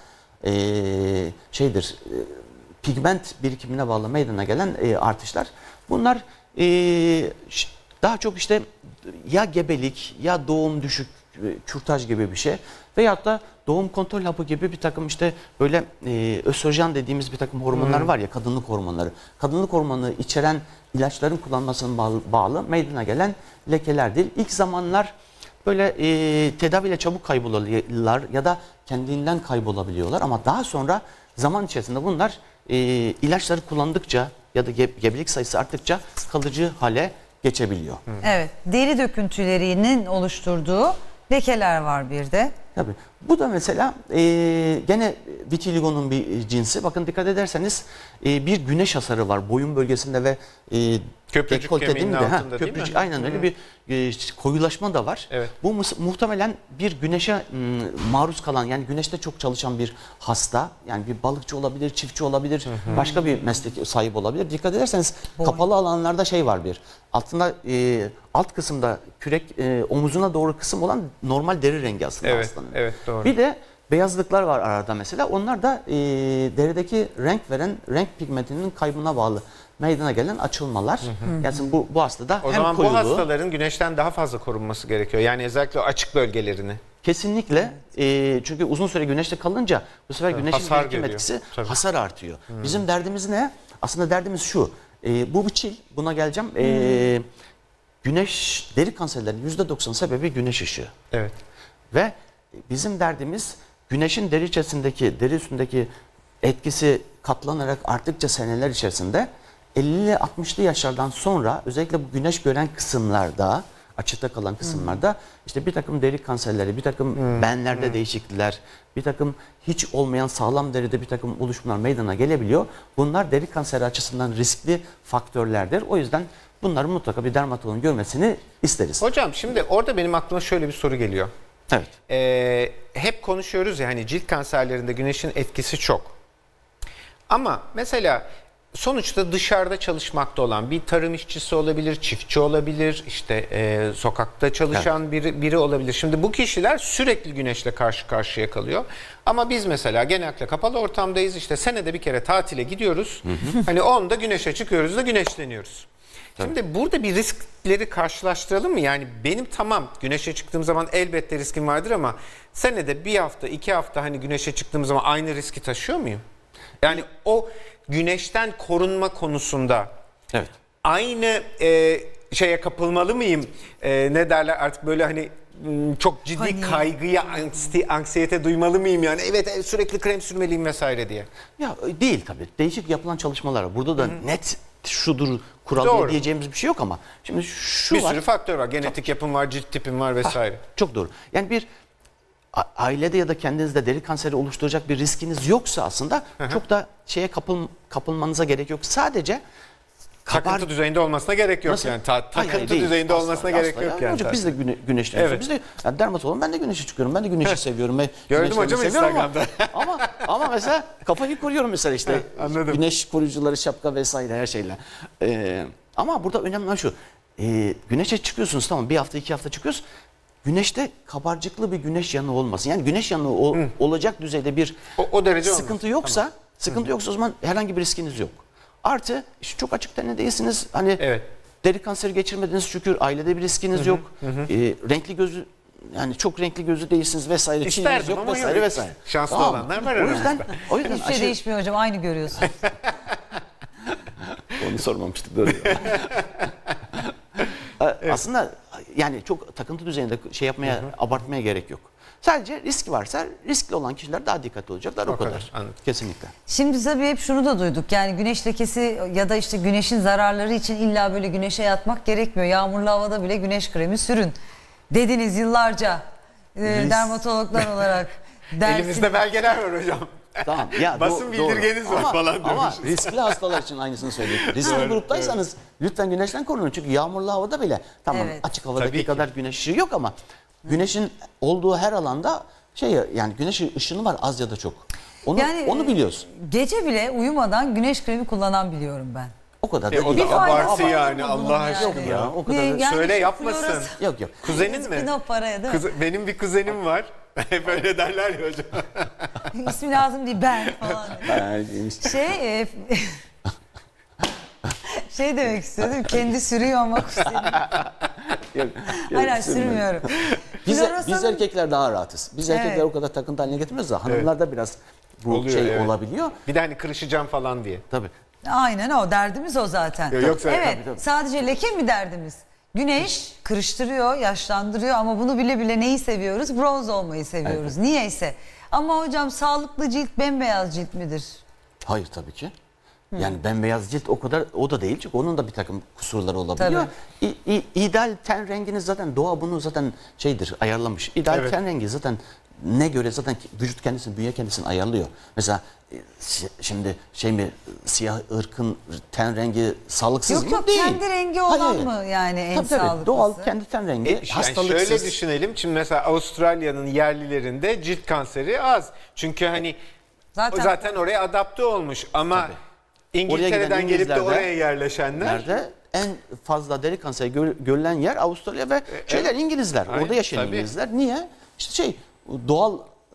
pigment birikimine bağlı meydana gelen artışlar. Bunlar daha çok işte ya gebelik ya doğum düşük kürtaj gibi bir şey veyahut da doğum kontrol hapı gibi bir takım işte böyle östrojen dediğimiz bir takım hormonlar var ya, kadınlık hormonları. Kadınlık hormonu içeren ilaçların kullanmasına bağlı meydana gelen lekelerdir. İlk zamanlar böyle tedaviyle çabuk kaybolurlar ya da kendinden kaybolabiliyorlar ama daha sonra zaman içerisinde bunlar ilaçları kullandıkça ya da gebelik sayısı arttıkça kalıcı hale geçebiliyor. Evet, deri döküntülerinin oluşturduğu lekeler var bir de. Tabii. Bu da mesela gene vitiligo'nun bir cinsi. Bakın dikkat ederseniz bir güneş hasarı var boyun bölgesinde ve Köprücük kemiğinin altında değil mi? Aynen öyle bir koyulaşma da var. Evet. Bu muhtemelen bir güneşe maruz kalan yani güneşte çok çalışan bir hasta. Yani bir balıkçı olabilir, çiftçi olabilir, başka bir meslek sahibi olabilir. Dikkat ederseniz kapalı alanlarda şey var bir. Altında alt kısımda kürek omuzuna doğru kısım olan normal deri rengi aslında Evet, hastanın. evet doğru. Bir de beyazlıklar var arada mesela. Onlar da derideki renk pigmentinin kaybına bağlı meydana gelen açılmalar. Yani bu hastada O hem zaman koyuluğu, bu hastaların güneşten daha fazla korunması gerekiyor. Yani özellikle o açık bölgelerini. kesinlikle çünkü uzun süre güneşte kalınca bu sefer güneşin hasar birikim geliyor. etkisi Tabii. hasar artıyor. Bizim derdimiz ne? Aslında derdimiz şu. Bu bir çil. Buna geleceğim. Güneş, deri kanserlerinin %90 sebebi güneş ışığı. Evet. Ve bizim derdimiz güneşin deri içerisindeki, deri üstündeki etkisi katlanarak arttıkça seneler içerisinde 50'li 60'lı yaşlardan sonra özellikle bu güneş gören kısımlarda, açıkta kalan kısımlarda işte bir takım deri kanserleri, bir takım benlerde değişiklikler, bir takım hiç olmayan sağlam deride bir takım oluşumlar meydana gelebiliyor. Bunlar deri kanseri açısından riskli faktörlerdir. O yüzden bunları mutlaka bir dermatologun görmesini isteriz. Hocam şimdi orada benim aklıma şöyle bir soru geliyor. Evet. Hep konuşuyoruz ya hani cilt kanserlerinde güneşin etkisi çok. Ama mesela sonuçta dışarıda çalışmakta olan bir tarım işçisi olabilir, çiftçi olabilir, işte sokakta çalışan biri olabilir. Şimdi bu kişiler sürekli güneşle karşı karşıya kalıyor. Ama biz mesela genellikle kapalı ortamdayız. İşte senede bir kere tatile gidiyoruz. Hani onda güneşe çıkıyoruz da güneşleniyoruz. Şimdi burada bir riskleri karşılaştıralım mı? Yani benim tamam güneşe çıktığım zaman elbette riskim vardır ama senede bir hafta, 2 hafta hani güneşe çıktığım zaman aynı riski taşıyor muyum? Yani o güneşten korunma konusunda Evet. aynı şeye kapılmalı mıyım? Ne derler artık böyle hani çok ciddi kaygıya, anksiyete duymalı mıyım yani? Evet sürekli krem sürmeliyim vesaire diye. Ya değil tabii. Değişik yapılan çalışmalar var. Burada da net şudur kuralı diyeceğimiz bir şey yok ama şimdi şu Bir var. sürü faktör var. Genetik yapım var, cilt tipim var vesaire. Çok doğru. Yani bir ailede ya da kendinizde deri kanseri oluşturacak bir riskiniz yoksa aslında çok da şeye kapılmanıza gerek yok. Sadece Takıntı düzeyinde olmasına gerek yok. Nasıl? Yani. Hayır, Takıntı değil. düzeyinde Asla, olmasına asla gerek yok yani. Hocam biz de güneşleniyoruz. Evet. Biz de yani dermatologum, ben de güneşe çıkıyorum. Ben de güneşi seviyorum. Gördüm hocam Instagram'da. Ama mesela kafayı koruyorum mesela işte. Anladım. Güneş koruyucuları, şapka vesaire her şeyle. Ama burada önemli olan şu. Güneşe çıkıyorsunuz, tamam, bir hafta 2 hafta çıkıyoruz. Güneşte kabarcıklı bir güneş yanığı olmasın. Yani güneş yanığı olacak düzeyde bir O derece sıkıntı olmaz. yoksa, Tamam. sıkıntı yoksa o zaman herhangi bir riskiniz yok. Artı işte çok açık tenli değilsiniz. Hani Evet. deri kanseri geçirmediniz şükür. Ailede bir riskiniz yok. Renkli gözü, yani çok renkli gözü değilsiniz vesaire. Çiğniz İsterdim yok ama vesaire yok. vesaire. Şanslı Tamam. olanlar var O yüzden Hiçbir şey değişmiyor hocam, aynı görüyorsun. onu sormamıştık. Doğru. Aslında yani çok takıntı düzeyinde şey yapmaya, abartmaya gerek yok. Sadece risk varsa riskli olan kişiler daha dikkatli olacaklar, o kadar. Anladım. Kesinlikle. Şimdi tabii hep şunu da duyduk, yani güneş lekesi ya da işte güneşin zararları için illa böyle güneşe yatmak gerekmiyor. Yağmurlu havada bile güneş kremi sürün dediniz yıllarca dermatologlar olarak. Elimizde belgeler var hocam. Tamam. Ya, Basın bildirgeniz var falan Ama diyormuşuz. riskli hastalar için aynısını söyledik. Riskli gruptaysanız lütfen güneşten korunun. Çünkü yağmurlu havada bile tamam, Evet. açık havadaki Tabii ki. kadar güneş ışığı yok ama güneşin olduğu her alanda yani güneş ışını var, az ya da çok. Onu biliyorsun. Gece bile uyumadan güneş kremi kullanan biliyorum ben. O kadar da O değil. da Bir faydası abartı var yani mı bunun Allah yani? aşkına. Ya, o kadar da- Yani Söyle şu yapmasın. florası- Yok. Kuzenin mi? O paraya değil mi? Benim bir kuzenim var. Hep öyle derler ya hocam. İsmi lazım değil, ben falan. Şey demek istedim, kendi sürüyor ama kuzenim. Hayır, sürmüyorum. Biz Floresanın- erkekler daha rahatız. Biz erkekler Evet. o kadar takıntı haline getirmiyoruz da hanımlarda biraz bu Oluyor, evet. olabiliyor. Bir de hani kırışacağım falan diye. Tabii. Aynen, o derdimiz o zaten. Yoksa- evet, tabii. sadece leke mi derdimiz? Güneş kırıştırıyor, yaşlandırıyor ama bunu bile bile neyi seviyoruz? Bronz olmayı seviyoruz. Niyeyse. Ama hocam sağlıklı cilt bembeyaz cilt midir? Hayır tabii ki. Yani bembeyaz cilt o da değil çünkü onun da bir takım kusurları olabiliyor. İdeal ten renginiz zaten doğa bunu zaten ayarlamış. İdeal Evet. ten rengi zaten ne göre zaten vücut kendisini, bünye kendisini ayarlıyor. Mesela şimdi siyah ırkın ten rengi sağlıksız mı? Yok Değil. kendi rengi olan Hayır. mı yani en Tabii, sağlıklısı? doğal kendi ten rengi Yani hastalıksız. şöyle düşünelim. Şimdi mesela Avustralya'nın yerlilerinde cilt kanseri az. Çünkü hani zaten oraya adapte olmuş ama Tabii. İngiltere'den gelip de İngilizlerde- oraya yerleşenler Nerede? En fazla deri kanseri görülen yer Avustralya ve İngilizler. Aynen, Orada yaşayan tabii. İngilizler. Niye? İşte doğal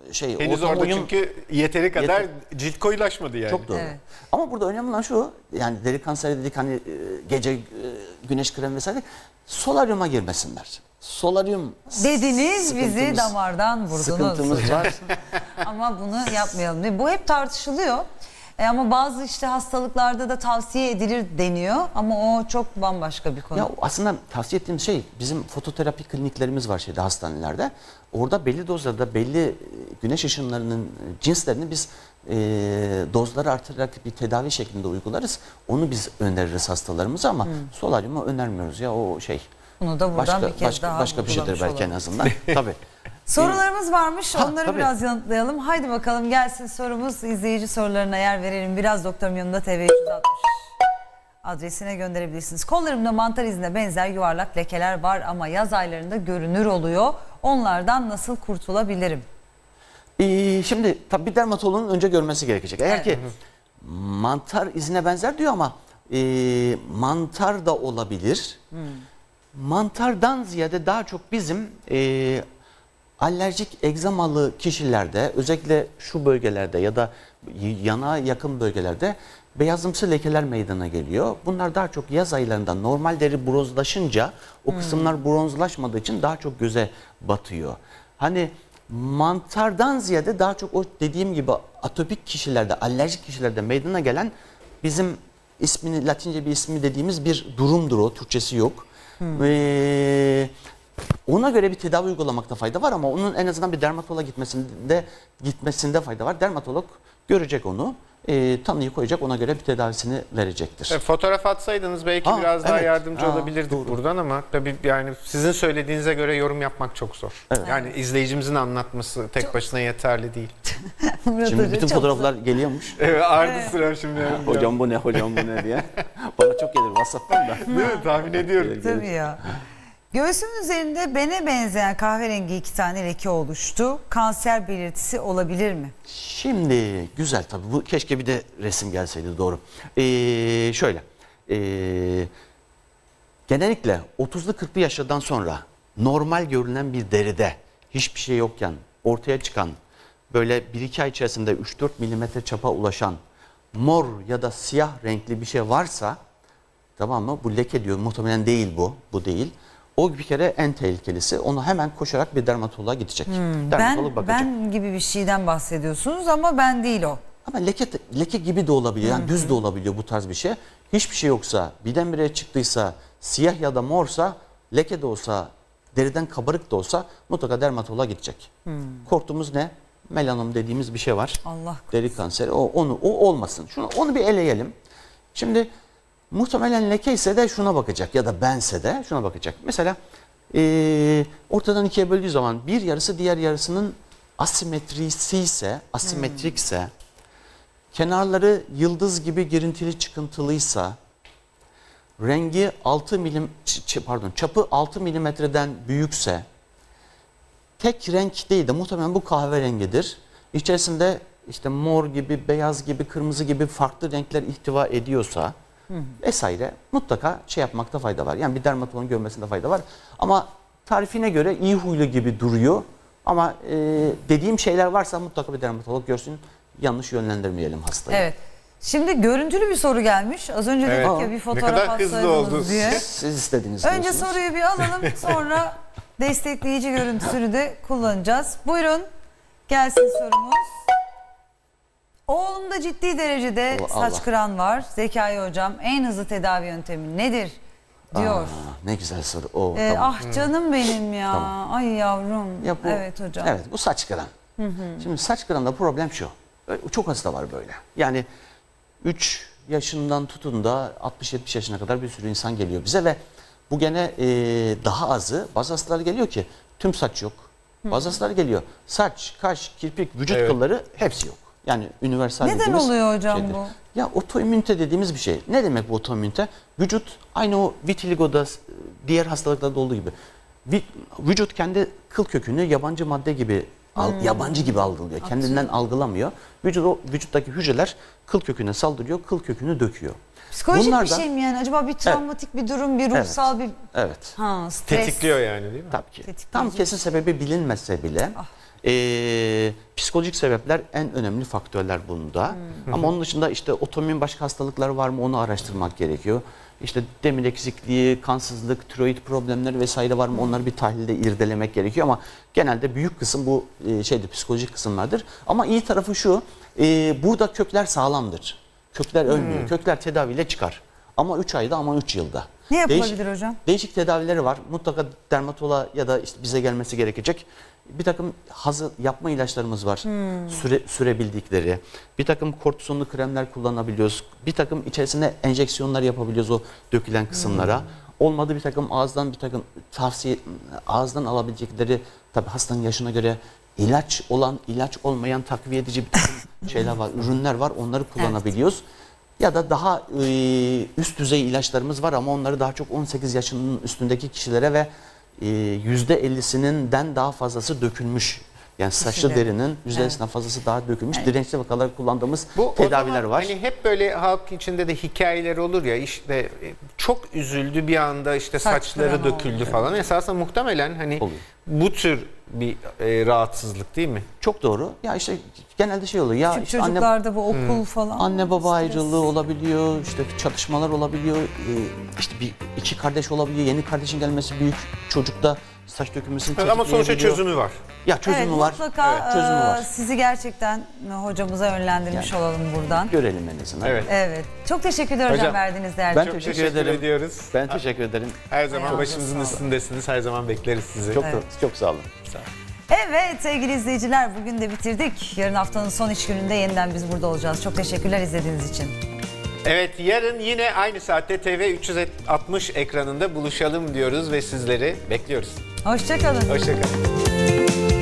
Henüz ortam orada uyum çünkü yeteri kadar cilt koyulaşmadı yani. çok doğru. Evet. Ama burada önemli olan şu, yani deri kanseri dedik hani gece güneş kremi vesaire, solaryuma girmesinler. Solaryum Dediniz, bizi sıkıntımız- damardan vurdunuz. Sıkıntımız var. Ama bunu yapmayalım. Bu hep tartışılıyor. Ama bazı işte hastalıklarda da tavsiye edilir deniyor. Ama o çok bambaşka bir konu. Ya aslında tavsiye ettiğim şey, bizim fototerapi kliniklerimiz var hastanelerde. Orada belli dozlarda belli güneş ışınlarının cinslerini biz dozları artırarak bir tedavi şeklinde uygularız. Onu biz öneririz hastalarımıza ama solaryumu önermiyoruz ya, o şey. Bunu da buradan bir kez daha başka bir şeydir vurgulamış belki en olalım. azından. Tabii. Sorularımız varmış. Onları tabii. biraz yanıtlayalım. Haydi bakalım gelsin sorumuz. İzleyici sorularına yer verelim. Biraz Doktorum Yanımda TV 360 adresine gönderebilirsiniz. Kollarımda mantar izine benzer yuvarlak lekeler var ama yaz aylarında görünür oluyor. Onlardan nasıl kurtulabilirim? Şimdi tabii bir dermatoloğun önce görmesi gerekecek. Eğer Evet. ki mantar izine benzer diyor ama mantar da olabilir. Mantardan ziyade daha çok bizim alerjik egzamalı kişilerde, özellikle şu bölgelerde ya da yanağa yakın bölgelerde beyazımsı lekeler meydana geliyor. Bunlar daha çok yaz aylarında normal deri bronzlaşınca o kısımlar bronzlaşmadığı için daha çok göze batıyor. Hani mantardan ziyade daha çok o dediğim gibi atopik kişilerde, alerjik kişilerde meydana gelen, bizim ismini, Latince bir ismi dediğimiz bir durumdur o. Türkçesi yok. Ona göre bir tedavi uygulamakta fayda var ama onun en azından bir dermatoloğa gitmesinde fayda var. Dermatolog görecek onu, tanıyı koyacak, ona göre bir tedavisini verecektir. Fotoğraf atsaydınız belki biraz daha evet. yardımcı olabilirdik doğru. buradan ama tabii yani sizin söylediğinize göre yorum yapmak çok zor. Yani izleyicimizin anlatması tek başına yeterli değil. Murat Şimdi Hoca bütün çok fotoğraflar geliyormuş. Evet, ardı sıra şimdi. Hocam bu ne, hocam bu ne diye. Bana çok gelir WhatsApp'tan da. Değil mi? Tahmin ediyorum. Tabii ya. Göğsümün üzerinde bene benzeyen kahverengi 2 tane leke oluştu. Kanser belirtisi olabilir mi? Şimdi güzel tabii, bu keşke bir de resim gelseydi, doğru. Şöyle, genellikle 30'lu 40'lı yaşlardan sonra normal görünen bir deride hiçbir şey yokken ortaya çıkan, böyle 1-2 ay içerisinde 3-4 milimetre çapa ulaşan mor ya da siyah renkli bir şey varsa, tamam mı? Bu leke diyor, muhtemelen değil bu, bu değil. O bir kere en tehlikelisi. Onu hemen koşarak bir dermatoloğa gidecek. Dermatolog bakacak. Ben gibi bir şeyden bahsediyorsunuz ama ben değil o. Ama leke gibi de olabiliyor. Yani düz de olabiliyor bu tarz bir şey. Hiçbir şey yoksa, birdenbire çıktıysa, siyah ya da morsa, leke de olsa, deriden kabarık da olsa mutlaka dermatoloğa gidecek. Korktuğumuz ne? Melanom dediğimiz bir şey var. Allah Deri kanseri. O olmasın. Onu bir eleyelim. Şimdi muhtemelen leke ise de şuna bakacak ya da bense de şuna bakacak. Mesela ortadan ikiye böldüğü zaman bir yarısı diğer yarısının asimetrikse, kenarları yıldız gibi girintili çıkıntılıysa, rengi çapı 6 milimetreden büyükse, tek renk değil de muhtemelen bu kahverengidir. İçerisinde işte mor gibi, beyaz gibi, kırmızı gibi farklı renkler ihtiva ediyorsa vesaire, mutlaka şey yapmakta fayda var. Yani bir dermatologun görmesinde fayda var. Ama tarifine göre iyi huylu gibi duruyor. Ama dediğim şeyler varsa mutlaka bir dermatolog görsün. Yanlış yönlendirmeyelim hastayı. Evet. Şimdi görüntülü bir soru gelmiş. Az önce dedik ya bir Ne fotoğraf kadar hızlı oldu. atsaydınız diye. Siz istediniz Önce diyorsunuz. soruyu bir alalım, sonra destekleyici görüntüsünü de kullanacağız. Buyurun, gelsin sorumuz. Oğlumda ciddi derecede Allah. saç kıran var. Zekai hocam, en hızlı tedavi yöntemi nedir? Diyor. Ne güzel soru. Tamam. Ah canım benim ya. Tamam. Ay yavrum. Ya bu, Evet hocam. Evet, bu saç kıran. Şimdi saç kıranda problem şu. Çok hasta var böyle. Yani 3 yaşından tutun da 60-70 yaşına kadar bir sürü insan geliyor bize ve bu gene daha azı. Bazı hastalar geliyor ki tüm saç yok. Bazı hastalar geliyor. Saç, kaş, kirpik, vücut kılları hepsi yok. Yani universal Neden dediğimiz oluyor hocam şeydir. bu? Ya otoimmünite dediğimiz bir şey. Ne demek bu otoimmünite? Vücut aynı o vitiligoda, diğer hastalıklarda olduğu gibi. Vücut kendi kıl kökünü yabancı madde gibi, yabancı gibi algılıyor. Kendinden algılamıyor. Vücuttaki hücreler kıl köküne saldırıyor, kıl kökünü döküyor. Psikolojik Bunlar bir da- şey mi yani? Acaba bir travmatik bir durum, bir ruhsal bir Evet. stres. Tetikliyor yani değil mi? Tabii ki. Tetikleyici. Tam kesin sebebi bilinmese bile psikolojik sebepler en önemli faktörler bunda. Ama onun dışında işte otoimmün başka hastalıklar var mı onu araştırmak gerekiyor. İşte demir eksikliği, kansızlık, tiroid problemleri vesaire var mı onları bir tahlilde irdelemek gerekiyor ama genelde büyük kısım bu psikolojik kısımlardır. Ama iyi tarafı şu, burada kökler sağlamdır. Kökler ölmüyor. Kökler tedaviyle çıkar. Ama 3 ayda ama 3 yılda. Ne yapılabilir hocam? Değişik tedavileri var. Mutlaka dermatoloğa ya da işte bize gelmesi gerekecek. Bir takım hazır yapma ilaçlarımız var. Sürebildikleri. Bir takım kortizonlu kremler kullanabiliyoruz. Bir takım içerisine enjeksiyonlar yapabiliyoruz o dökülen kısımlara. Olmadı bir takım ağızdan ağızdan alabilecekleri tabii hastanın yaşına göre ilaç olan, ilaç olmayan takviye edici bir takım şeyler var, ürünler var. Onları kullanabiliyoruz. Ya da daha üst düzey ilaçlarımız var ama onları daha çok 18 yaşının üstündeki kişilere ve %50'sinden daha fazlası dökülmüş. Yani saçlı derinin %50'sinden fazlası daha dökülmüş. Dirençli vakalar kullandığımız tedaviler var. Hani hep böyle halk içinde de hikayeler olur ya işte çok üzüldü bir anda işte saçları Saçları döküldü falan. Esasında muhtemelen hani Oluyor. bu tür bir rahatsızlık değil mi? Çok doğru. Ya işte genelde şey oluyor. Ya Küçük işte çocuklarda bu okul falan. anne baba stres. ayrılığı olabiliyor, işte çatışmalar olabiliyor, işte iki kardeş olabiliyor, yeni kardeşin gelmesi büyük çocukta saç dökülmesini Ama sonuçta tetikleyebiliyor. çözümü var. Ya çözümü Evet, var. mutlaka Çözümü var. sizi gerçekten hocamıza yönlendirmiş Yani. olalım buradan. Görelim en azından. Evet. Evet. Çok teşekkür ederim hocam Hocam, verdiğiniz değerli. Ben Çok teşekkür teşekkür ederim. ediyoruz. Ben teşekkür ederim. Her zaman Ayağınıza başımızın sağlık. üstündesiniz. Her zaman bekleriz sizi. Çok sağ olun. Evet sevgili izleyiciler bugün de bitirdik. Yarın haftanın son iş gününde yeniden biz burada olacağız. Çok teşekkürler izlediğiniz için. Evet, yarın yine aynı saatte TV 360 ekranında buluşalım diyoruz ve sizleri bekliyoruz. Hoşça kalın. Hoşça kalın.